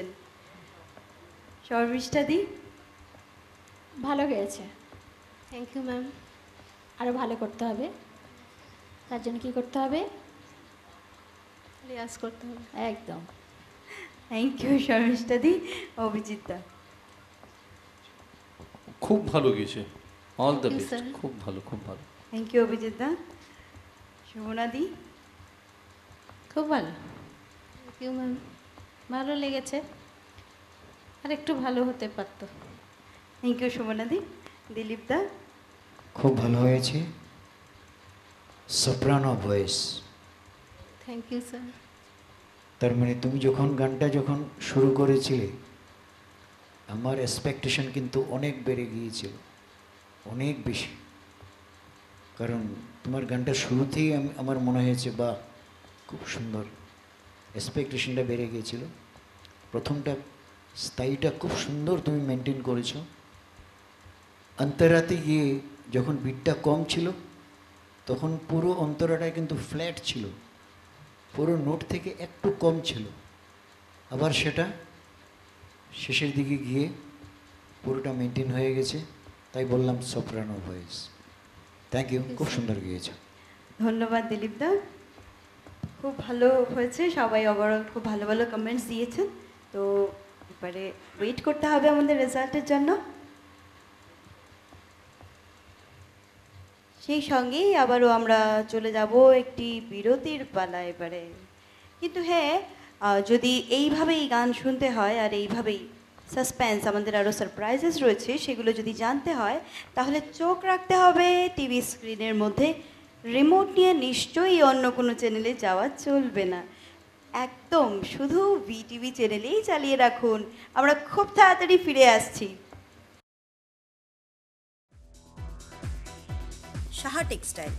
শর্মিষ্ঠা দি, ভালো গেয়েছে। Thank you ma'am. আরও ভালো করতে হবে, তার জন্য কী করতে হবে? রিয়াজ করতে হবে। একদম। Thank you Sharmistha di. অভিজিৎ দা, খুব ভালো গেছে, all the Thank you, best, sir. খুব ভালো, খুব ভালো। Thank you Abhijit da. শোভনা দি, খুব ভালো। Thank you ma'am. ভালো লেগেছে, আর একটু ভালো হতে পারতো। Thank you Shobhana di. দিলীপ দা, খুব ভালো হয়েছে, soprano voice. Thank you sir. তার মানে তুমি যখন গানটা যখন শুরু করেছিলে আমার এক্সপেকটেশন কিন্তু অনেক বেড়ে গিয়েছিল, অনেক বেশি। কারণ তোমার গানটা শুরুতেই আমার মনে হয়েছে বা খুব সুন্দর, এক্সপেকটেশনটা বেড়ে গিয়েছিল। প্রথমটা স্থায়ীটা খুব সুন্দর তুমি মেনটেন করেছো। অন্তরাতে গিয়ে যখন বিটটা কম ছিল তখন পুরো অন্তরাটা কিন্তু ফ্ল্যাট ছিল, পুরো নোট থেকে একটু কম ছিল, আবার সেটা শেষের দিকে গিয়ে পুরোটা মেনটেন হয়ে গেছে, তাই বললাম সোপ্রানো ভয়েস। থ্যাংক ইউ, খুব সুন্দর গিয়েছো। ধন্যবাদ দিলীপ দা, খুব ভালো হয়েছে। সবাই ওভারঅল খুব ভালো ভালো কমেন্টস দিয়েছেন। তো এবারে ওয়েট করতে হবে আমাদের রেজাল্টের জন্য। সেই সঙ্গেই আবারও আমরা চলে যাব একটি বিরতির পালা এবারে। কিন্তু হ্যাঁ, যদি এইভাবেই গান শুনতে হয় আর এইভাবেই সাসপেন্স, আমাদের আরও সারপ্রাইজেস রয়েছে, সেগুলো যদি জানতে হয় তাহলে চোখ রাখতে হবে টিভি স্ক্রিনের মধ্যে। রিমোট নিয়ে নিশ্চয়ই অন্য কোনো চ্যানেলে যাওয়া চলবে না। একদম শুধু ভিটিভি চ্যানেলেই চালিয়ে রাখুন, আমরা খুব তাড়াতাড়ি ফিরে আসছি। সাহা টেক্সটাইল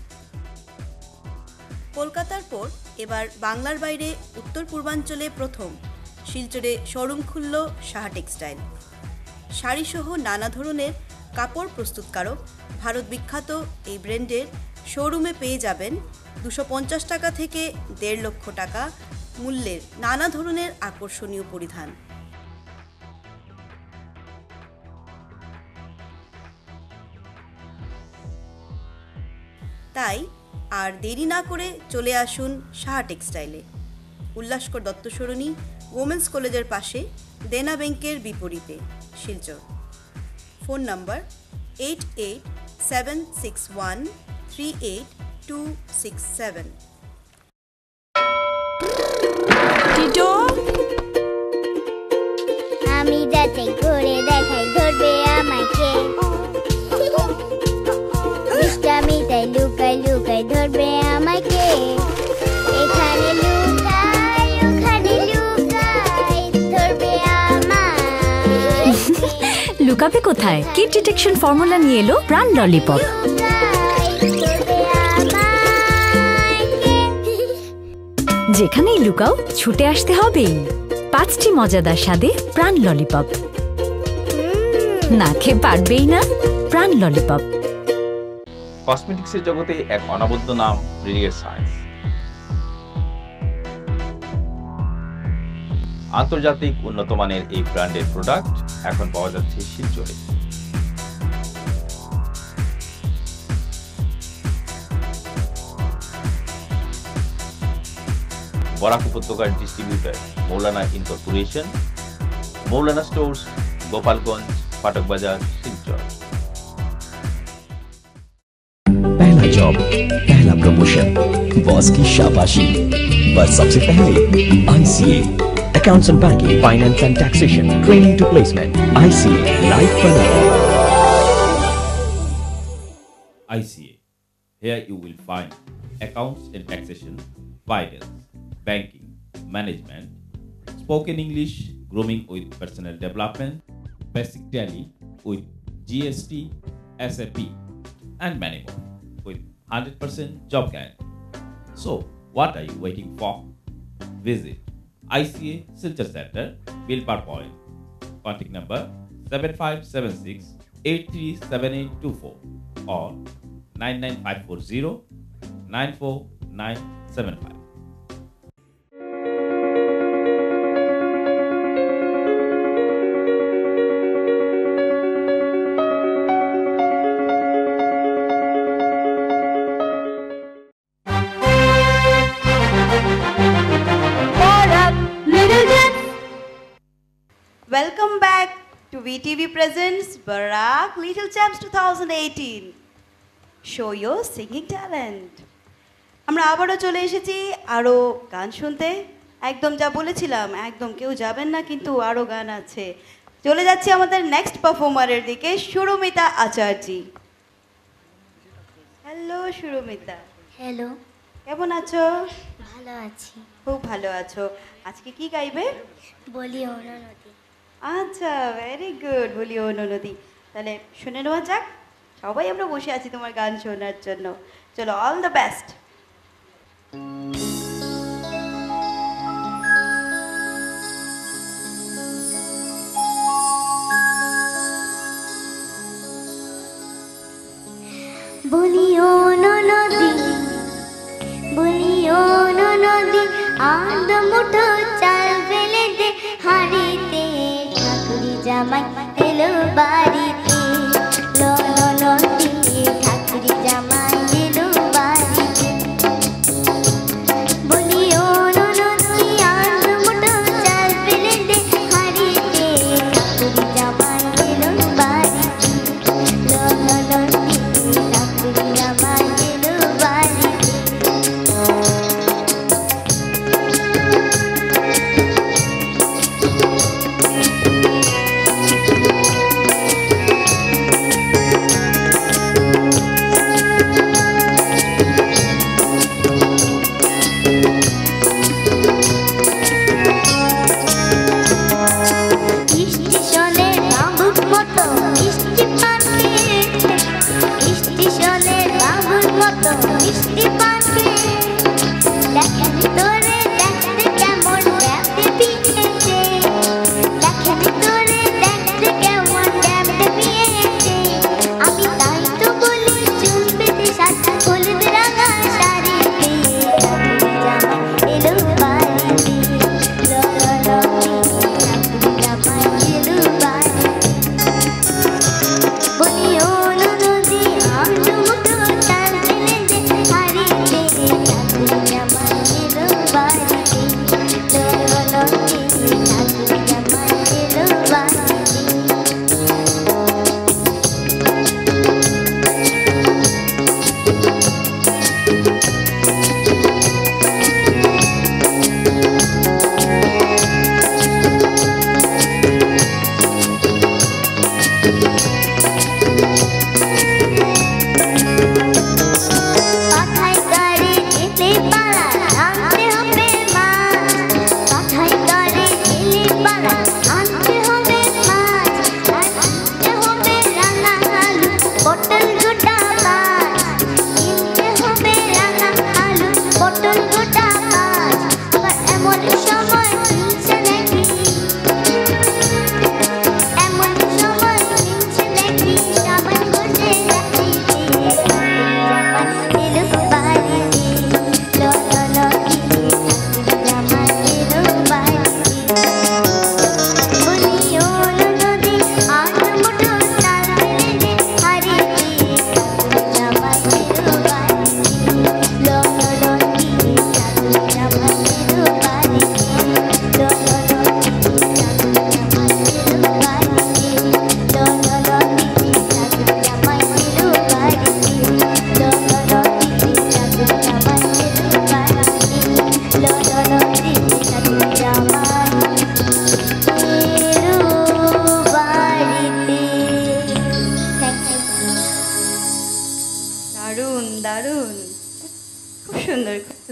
কলকাতার পর এবার বাংলার বাইরে উত্তর পূর্বাঞ্চলে প্রথম শিলচরে শোরুম খুলল সাহা টেক্সটাইল। শাড়িসহ নানা ধরনের কাপড় প্রস্তুতকারক ভারত বিখ্যাত এই ব্র্যান্ডের শোরুমে পেয়ে যাবেন 250 টাকা থেকে 1.5 লক্ষ টাকা মূল্যের নানা ধরনের আকর্ষণীয় পরিধান। তাই আর দেরি না করে চলে আসুন সাহা টেক্সটাইলে। উল্লাসকর দত্ত সরণি ওমেন্স কলেজের পাশে দেনা ব্যাংকের বিপরীতে শিলচর। Phone number 8876138267। টিটো আমি যাতে করে দেখাই ধরবে আমাকে, আমি তাই লুকাই লুকাই ধরবে আমাকে, এখানে লুকাই ওখানে লুকাই ধরবে আমায়। লুকাবে কোথায়? কিড ডিটেকশন ফর্মুলা নিয়ে এলো প্রাণ ললিপপ। যেখানেই লুকাও ছুটে আসতে হবেই। 5টি মজাদার স্বাদে প্রাণ ললিপপ। না খেয়ে পারবেই না প্রাণ ললিপপ। কসমেটিক্সের জগতে এক অনবদ্য নাম ব্রিলিয়েন্ট সায়েন্স। আন্তর্জাতিক উন্নত মানের এই ব্র্যান্ডের প্রোডাক্ট এখন পাওয়া যাচ্ছে শিলচরে। বরাক উপত্যকার distributor Maulana incorporation, Maulana stores, Gopalganj, Fatak Bazar, Silchar. पहला जॉब, पहला प्रमोशन, बॉस की शाबाशी, बस सबसे पहले ICA Accounts and Banking, Finance and Taxation, Training to Placement, ICA Life Planning. ICA. Here you will find accounts and taxation, finance, banking, management, spoken English, grooming with personal development, basic tally with GST, SAP, and many more with 100% job guarantee. So, what are you waiting for? Visit ICA Silchar Center, Bilpar Point. Contact number 7576 837824 or 99540 94975. Welcome back to VTV Presents Barak Little Champs 2018. Show your singing talent. আমরা আবারও চলে এসেছি আরও গান শুনতে। একদম যা বলেছিলাম, একদম কেউ যাবেন না, কিন্তু আরও গান আছে। চলে যাচ্ছি আমাদের নেক্সট পারফর্মারের দিকে, সুরমিতা আচার্যি। হ্যালো সুরমিতা। হ্যালো, কেমন আছো? ভালো আছি। খুব ভালো আছো। আজকে কি গাইবে? বলি ওরা নদী। আচ্ছা, ভেরি গুড, বলি ও নদী। তাহলে শুনে নেওয়া যাক। সবাই আমরা বসে আছি তোমার গান শোনার জন্য। চলো, অল দ্য বেস্ট। বলিও নদী, বলিও নদী, আধ মুঠো চাল ফেলে দে হাড়িতে, ঠাকুরি জামাই এলো বাড়িতে। নদী, ঠাকুরি জামাই এলো বাড়িতে। বলিও নদী, আধ মুঠো চাল ফেলে দে হাড়িতে, ঠাকুরি জামাই এলো বাড়িতে। নদী, ঠাকুরি জামাই এলো বাড়িতে।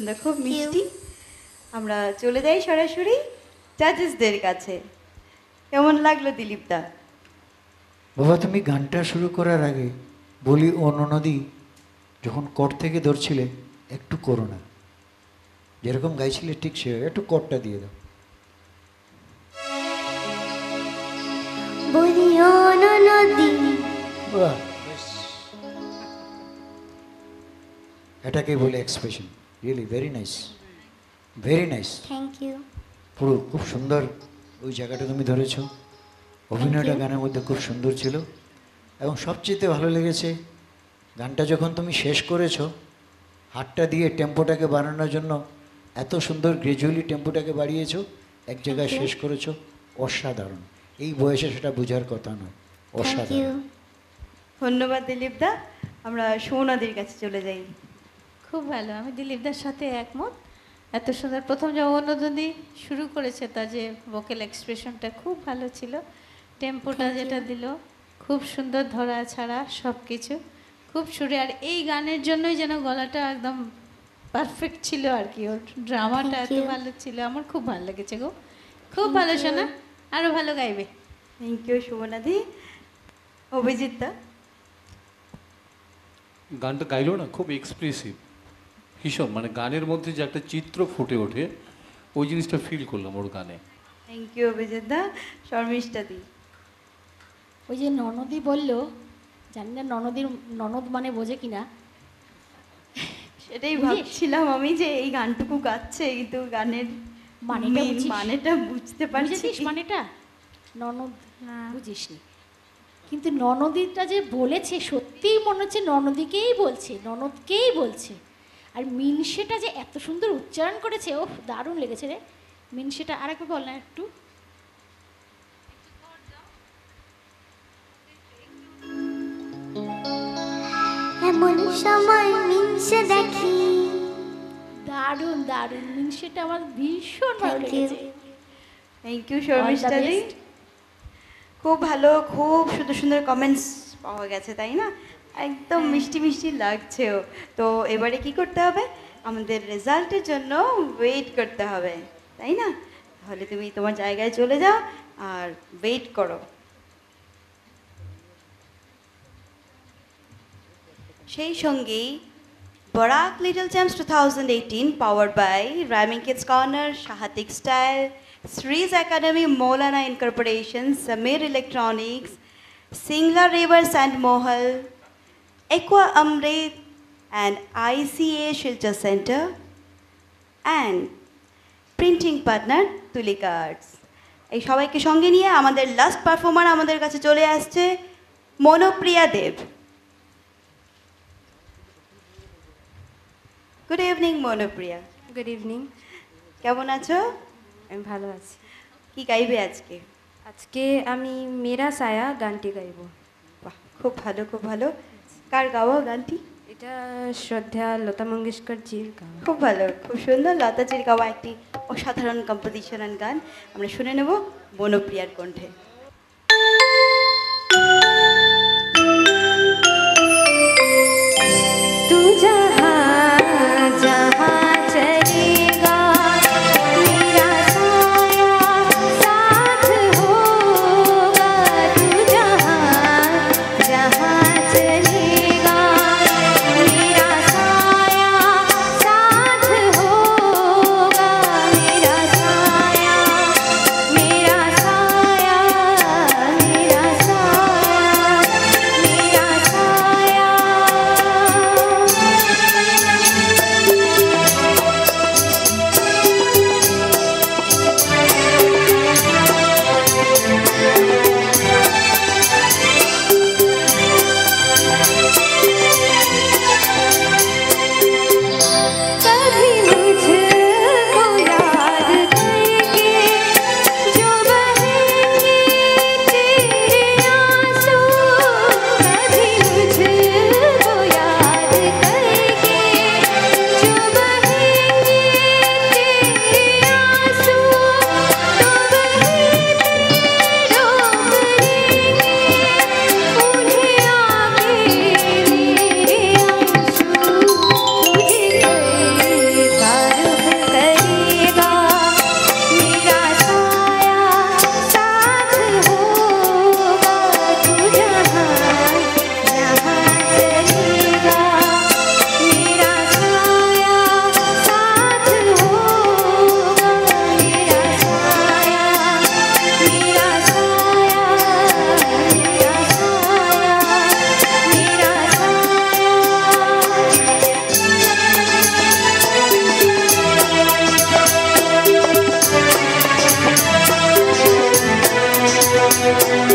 সুন্দর, খুব মিষ্টি। আমরা চলে যাই সরাসরি জাজেসদের কাছে। কেমন লাগলো দিলীপ দা? বাবা তুমি গানটা শুরু করার আগে বলি, ও ননদি যখন কর থেকে ধরছিলে একটু করো না, যেরকম গাইছিলে ঠিক সে একটু করটা দিয়ে দাও। বলি ও ননদি, বাহ, এটাকে বলে expression. Really very nice, very nice. Thank you. পুরো খুব সুন্দর ওই জায়গাটা তুমি ধরেছো। অভিনয়টা গানের মধ্যে খুব সুন্দর ছিল এবং সবচেয়ে ভালো লেগেছে গানটা যখন তুমি শেষ করেছো, হাতটা দিয়ে টেম্পোটাকে বাড়ানোর জন্য এত সুন্দর গ্র্যাজুয়ালি টেম্পোটাকে বাড়িয়েছো, এক জায়গায় শেষ করেছো। অসাধারণ। এই বয়সে সেটা বোঝার কথা নয়, অসাধারণ। ধন্যবাদ দিলীপ দা। আমরা সৌনাদির কাছে চলে যাই। খুব ভালো, আমি দিলীপদার সাথে একমত। এত সুন্দর প্রথম যে অনুদ্বন্দ্বী শুরু করেছে তার যে ভোকাল এক্সপ্রেশনটা খুব ভালো ছিল, টেম্পোটা যেটা দিল খুব সুন্দর, ধরা ছাড়া সব কিছু খুব সুরে। আর এই গানের জন্যই যেন গলাটা একদম পারফেক্ট ছিল আর কি, ওর ড্রামাটা এত ভালো ছিল, আমার খুব ভালো লেগেছে গো, খুব ভালো শোনা, আরও ভালো গাইবে। থ্যাংক ইউ শোভনাদি। অভিজিৎ দা? গানটা গাইলো না, খুব এক্সপ্রেসিভ, ভীষণ, মানে গানের মধ্যে যে একটা চিত্র ফুটে ওঠে ওই জিনিসটা ফিল করলাম ওর গানে। Thank you Abhijit da. শর্মিষ্ঠা দি? ওই যে ননদি বললো, জানি না ননদির ননদ মানে বোঝে কিনা, সেটাই ভাবছিলাম আমি যে এই গানটুকু গাচ্ছে কিন্তু গানের মানেটা বুঝতে পারছি। মানেটা ননদ বুঝিসনি, কিন্তু ননদিটা যে বলেছে সত্যিই মনে হচ্ছে ননদিকেই বলছে, ননদকেই বলছে। আর মিনসেটা যে এত সুন্দর উচ্চারণ করেছে, ও দারুণ লেগেছে রে। মিনসেটা আরেকবার বল না একটু। এমন সময় মিনসে দেখি। দারুণ দারুণ, মিনসেটা আমার ভীষণ ভালো লেগেছে। Thank you Sharmistha di. খুব ভালো, খুব সুন্দর সুন্দর কমেন্টস পাওয়া গেছে, তাই না? একদম মিষ্টি মিষ্টি লাগছেও। তো এবারে কি করতে হবে? আমাদের রেজাল্টের জন্য ওয়েট করতে হবে, তাই না? তাহলে তুমি তোমার জায়গায় চলে যাও আর ওয়েট করো। সেই সঙ্গেই Barak Little Gems 2018 powered by Rhyming Kids Corner, Shaha Textile, Sri's Academy, Maulana Incorporation, Samir Electronics, Singla Rivers and Mohal, Aqua Amrit and ICA Silchar Center, and printing partner telecast. এই সবাইকে সঙ্গে নিয়ে আমাদের last performer আমাদের কাছে চলে আসছে Monopriya Deb. Good evening Monopriya. Good evening. কেমন আছো? আমি ভালো আছি। কি গাইবে আজকে? আজকে আমি মেরা সায়া গানটি গাইব। বাহ, খুব ভালো, খুব ভালো। কার গাওয়া গানটি? এটা শ্রদ্ধা লতা মঙ্গেশকরজির গাওয়া। খুব ভালো, খুব সুন্দর। লতাজির গাওয়া একটি অসাধারণ কম্পোজিশন গান আমরা শুনে নেব মনোপ্রিয়ার কণ্ঠে। তু যাহা যাহা চলেগা মেরা সায়া সাথ হোগা, তু যাহা যাহা চলেগা মেরা সায়া সাথ হোগা, মেরা সায়া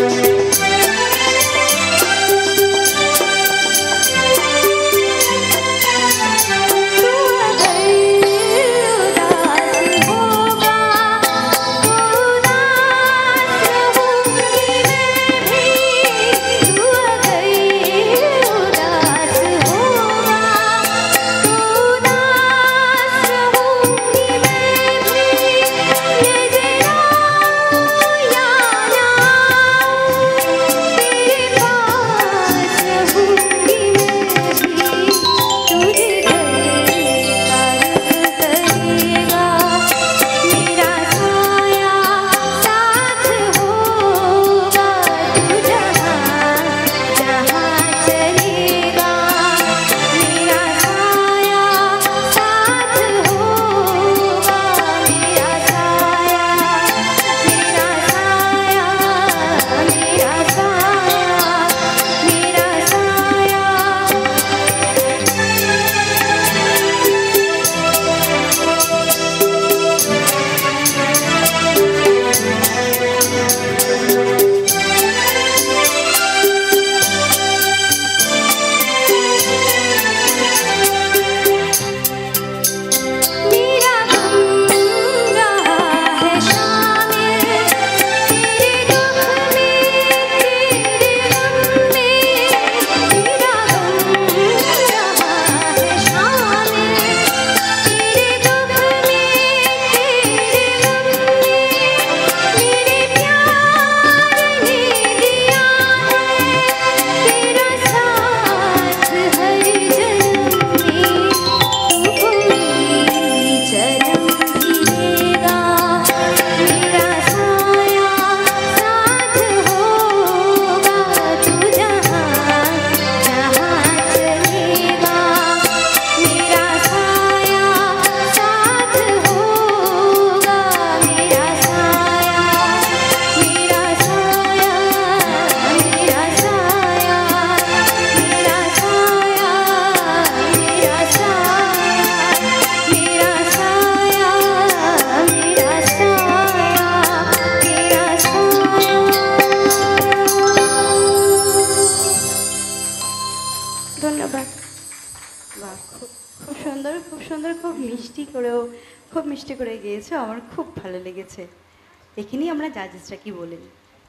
খুব মিষ্টি করে গিয়েছো, আমার খুব ভালো লেগেছে। এখানেই আমরা জাজেসরা কি বলেন।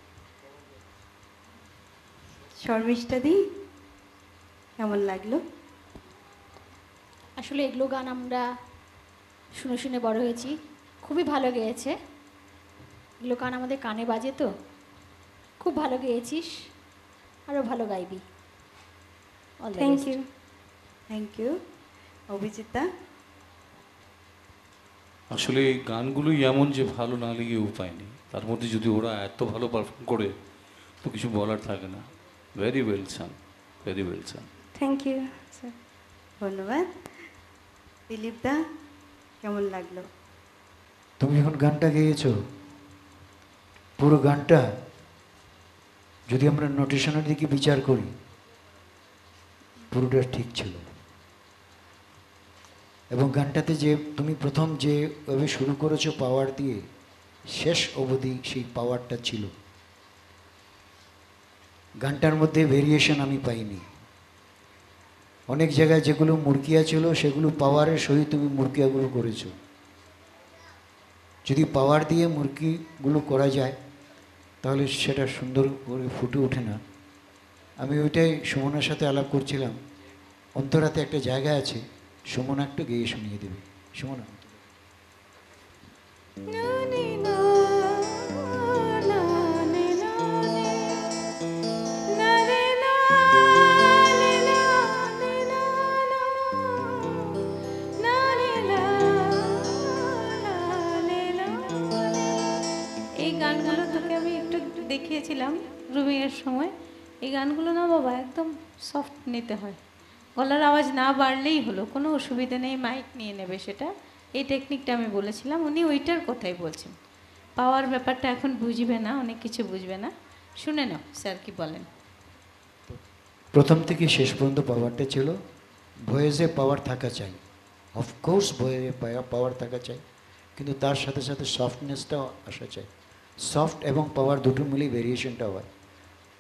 শর্মিষ্ঠা দি, কেমন লাগলো? আসলে এগুলো গান আমরা শুনে শুনে বড় হয়েছি, খুবই ভালো গেয়েছে। এগুলো গান আমাদের কানে বাজে, তো খুব ভালো গেয়েছিস, আরও ভালো গাইবি। Thank you, thank you. Abhijita, আসলে এই গানগুলোই এমন যে ভালো না লেগে উপায় নেই, তার মধ্যে যদি ওরা এত ভালো পারফর্ম করে তো কিছু বলার থাকে না। Very well sung, very well sung. Thank you sir, ধন্যবাদ। দিলীপ দা, কেমন লাগলো? তুমি যখন গানটা গেয়েছো, পুরো গানটা যদি আমরা নোটেশনের দিকে বিচার করি, পুরোটা ঠিক ছিল। এবং গানটাতে যে তুমি প্রথম যেভাবে শুরু করেছো পাওয়ার দিয়ে, শেষ অবধি সেই পাওয়ারটা ছিল। গানটার মধ্যে ভেরিয়েশন আমি পাইনি। অনেক জায়গায় যেগুলো মুরকিয়া ছিল সেগুলো পাওয়ারের সহিত তুমি মুরকিয়াগুলো করেছো। যদি পাওয়ার দিয়ে মুরকিগুলো করা যায় তাহলে সেটা সুন্দর করে ফুটে ওঠে না। আমি ওইটাই সুমনার সাথে আলাপ করছিলাম। অন্তরাতে একটা জায়গা আছে, সুমনা একটু গেয়ে শুনিয়ে দেবে। সুমনা, এই গানগুলো তোকে আমি একটু দেখিয়েছিলাম রুমিংয়ের সময়। এই গানগুলো না বাবা একদম সফট নিতে হয়, গলার আওয়াজ না বাড়লেই হলো, কোনো অসুবিধা নেই, মাইক নিয়ে নেবে সেটা। এই টেকনিকটা আমি বলেছিলাম, উনি ওইটার কথাই বলছেন। পাওয়ার ব্যাপারটা এখন বুঝবে না, অনেক কিছু বুঝবে না। শুনে নাও স্যার কি বলেন। প্রথম থেকে শেষ পর্যন্ত পাওয়ারটা ছিল। ভয়েসে পাওয়ার থাকা চাই, অফকোর্স ভয়েসে পাওয়ার থাকা চাই, কিন্তু তার সাথে সাথে সফটনেসটাও আসা চাই। সফট এবং পাওয়ার দুটো মিলেই ভেরিয়েশনটা হয়।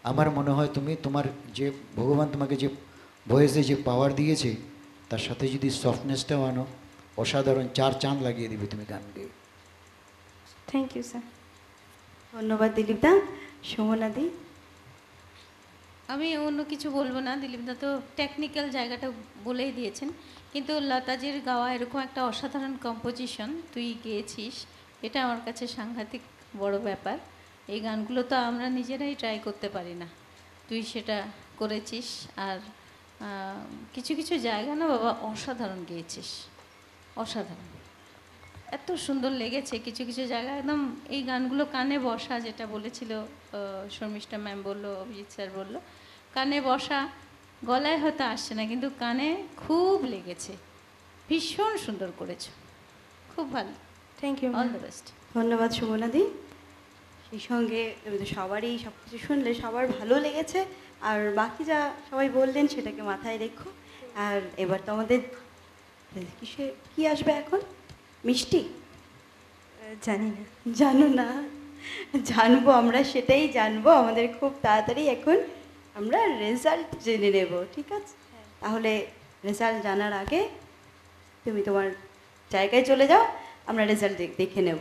আমার মনে হয় তুমি তোমার যে ভগবান তোমাকে যে ভয়েসে যে পাওয়ার দিয়েছে তার সাথে যদি সফটনেসটাও আনো, অসাধারণ 4 চাঁদ লাগিয়ে দিবে তুমি গান গেয়ে। Thank you sir. ধন্যবাদ দিলীপদা। সুমনাদি? আমি অন্য কিছু বলবো না, দিলীপদা তো টেকনিক্যাল জায়গাটা বলেই দিয়েছেন, কিন্তু লতাজির গাওয়া এরকম একটা অসাধারণ কম্পোজিশন তুই গেয়েছিস, এটা আমার কাছে সাংঘাতিক বড় ব্যাপার। এই গানগুলো তো আমরা নিজেরাই ট্রাই করতে পারি না, তুই সেটা করেছিস। আর কিছু কিছু জায়গা না বাবা অসাধারণ গেয়েছিস, অসাধারণ, এত সুন্দর লেগেছে কিছু কিছু জায়গা একদম। এই গানগুলো কানে বসা, যেটা বলেছিল শর্মিষ্ঠা ম্যাম বললো, অভিজিৎ স্যার বললো, কানে বসা, গলায় হয়তো আসছে না কিন্তু কানে খুব লেগেছে। ভীষণ সুন্দর করেছো, খুব ভালো। Thank you. All the best. ধন্যবাদ সুমনাদি। সেই সঙ্গে সবারই সব কিছু শুনলে সবার ভালো লেগেছে, আর বাকি যা সবাই বললেন সেটাকে মাথায় রেখো। আর এবার তো আমাদের কি আসবে এখন? মিষ্টি? জানি না। জানো না? জানবো আমরা, সেটাই জানবো। আমাদের খুব তাড়াতাড়ি এখন আমরা রেজাল্ট জেনে নেব, ঠিক আছে? তাহলে রেজাল্ট জানার আগে তুমি তোমার জায়গায় চলে যাও, আমরা রেজাল্ট দেখে নেব।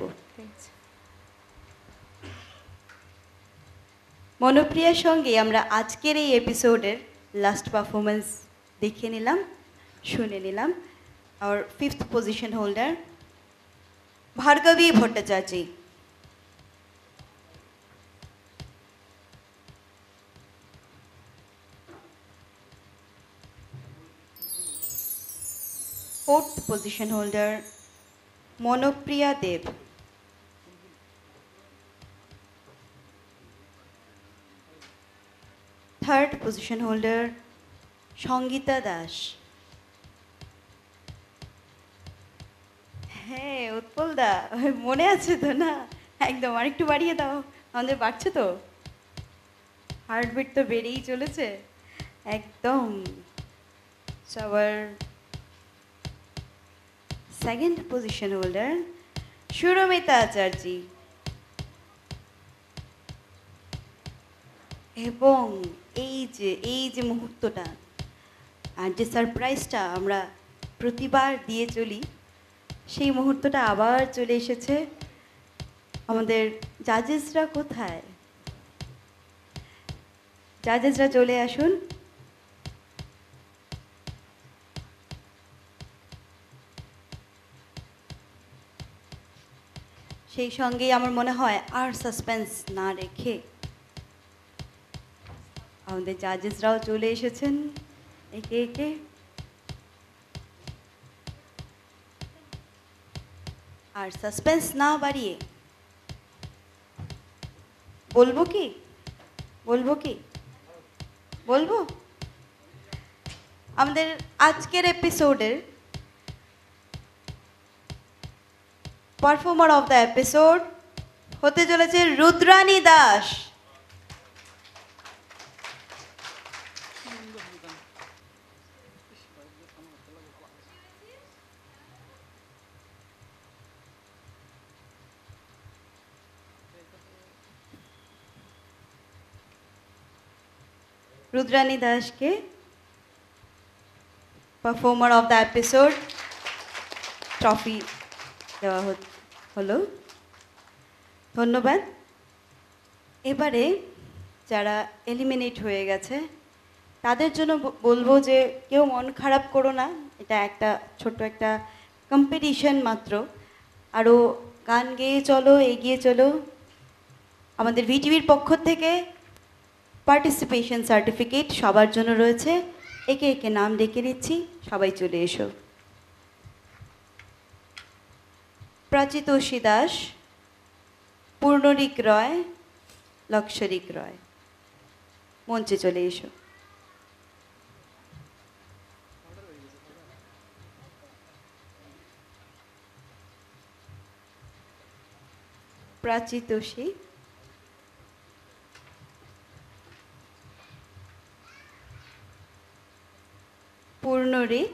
মনোপ্রিয়ার সঙ্গে আমরা আজকের এই এপিসোডের লাস্ট পারফরমেন্স দেখে নিলাম, শুনে নিলাম। আর 5th position holder Bhargabi Bhattacharya. 4th position holder Monopriya Deb. 3rd position holder Sangeeta Das. হ্যাঁ উৎপল দা, মনে আছে তো না? একদম আরেকটু বাড়িয়ে দাও, আমাদের বাড়ছে তো, হার্টবিট তো বেড়েই চলেছে একদম। সবার 2nd পজিশন হোল্ডার সুরমিতা আচার্য। এবং এই যে মুহূর্তটা আর যে সারপ্রাইজটা আমরা প্রতিবার দিয়ে চলি, সেই মুহূর্তটা আবার চলে এসেছে। আমাদের জাজেসরা কোথায়? জাজেসরা চলে আসুন। সেই সঙ্গেই আমার মনে হয় আর সাসপেন্স না রেখে আমাদের জাজেসরাও চলে এসেছেন একে একে। আর সাসপেন্স না বাড়িয়ে বলবো আমাদের আজকের এপিসোডের পারফর্মার অফ দ্য এপিসোড হতে চলেছে রুদ্রানী দাস। রুদ্রানী দাসকে performer of the episode trophy দেওয়া হলো। ধন্যবাদ। এবারে যারা এলিমিনেট হয়ে গেছে তাদের জন্য বলবো যে কেউ মন খারাপ করো না, এটা একটা ছোট্ট একটা কম্পিটিশন মাত্র। আরও গান গেয়ে চলো, এগিয়ে চলো। আমাদের ভিটিভির পক্ষ থেকে পার্টিসিপেশন সার্টিফিকেট সবার জন্য রয়েছে। একে একে নাম ডেকে নিচ্ছি, সবাই চলে এসো। প্রাচিতোষী দাস, পূর্ণরিক রয়, লক্ষরিক রয়, মঞ্চে চলে এসো। প্রাচিতোষী, পূর্ণরিক,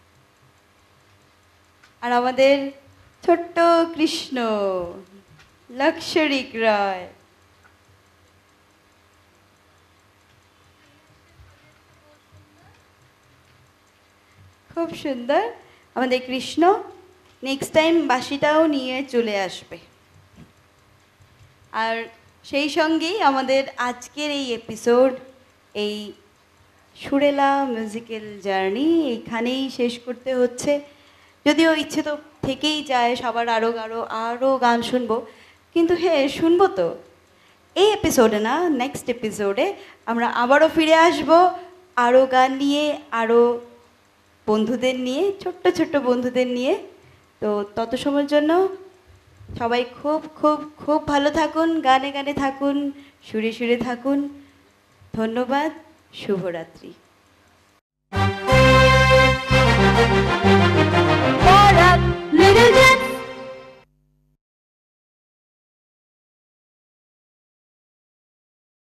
আর আমাদের ছোট্ট কৃষ্ণ লক্ষরিক রয়, খুব সুন্দর। আমাদের কৃষ্ণ নেক্সট টাইম বাঁশিটাও নিয়ে চলে আসবে। আর সেই সঙ্গেই আমাদের আজকের এই এপিসোড, এই সুরেলা মিউজিক্যাল জার্নি এইখানেই শেষ করতে হচ্ছে। যদিও ইচ্ছে তো থেকেই যায় সবার আরও আরও আরও গান শুনবো, কিন্তু হ্যাঁ শুনবো তো। এই এপিসোডে না, নেক্সট এপিসোডে আমরা আবারও ফিরে আসব আরও গান নিয়ে, আরও বন্ধুদের নিয়ে, ছোট্ট ছোট্ট বন্ধুদের নিয়ে। তো তত সময়ের জন্য সবাই খুব খুব খুব ভালো থাকুন, গানে গানে থাকুন, সুরে সুরে থাকুন। ধন্যবাদ, শুভরাত্রি।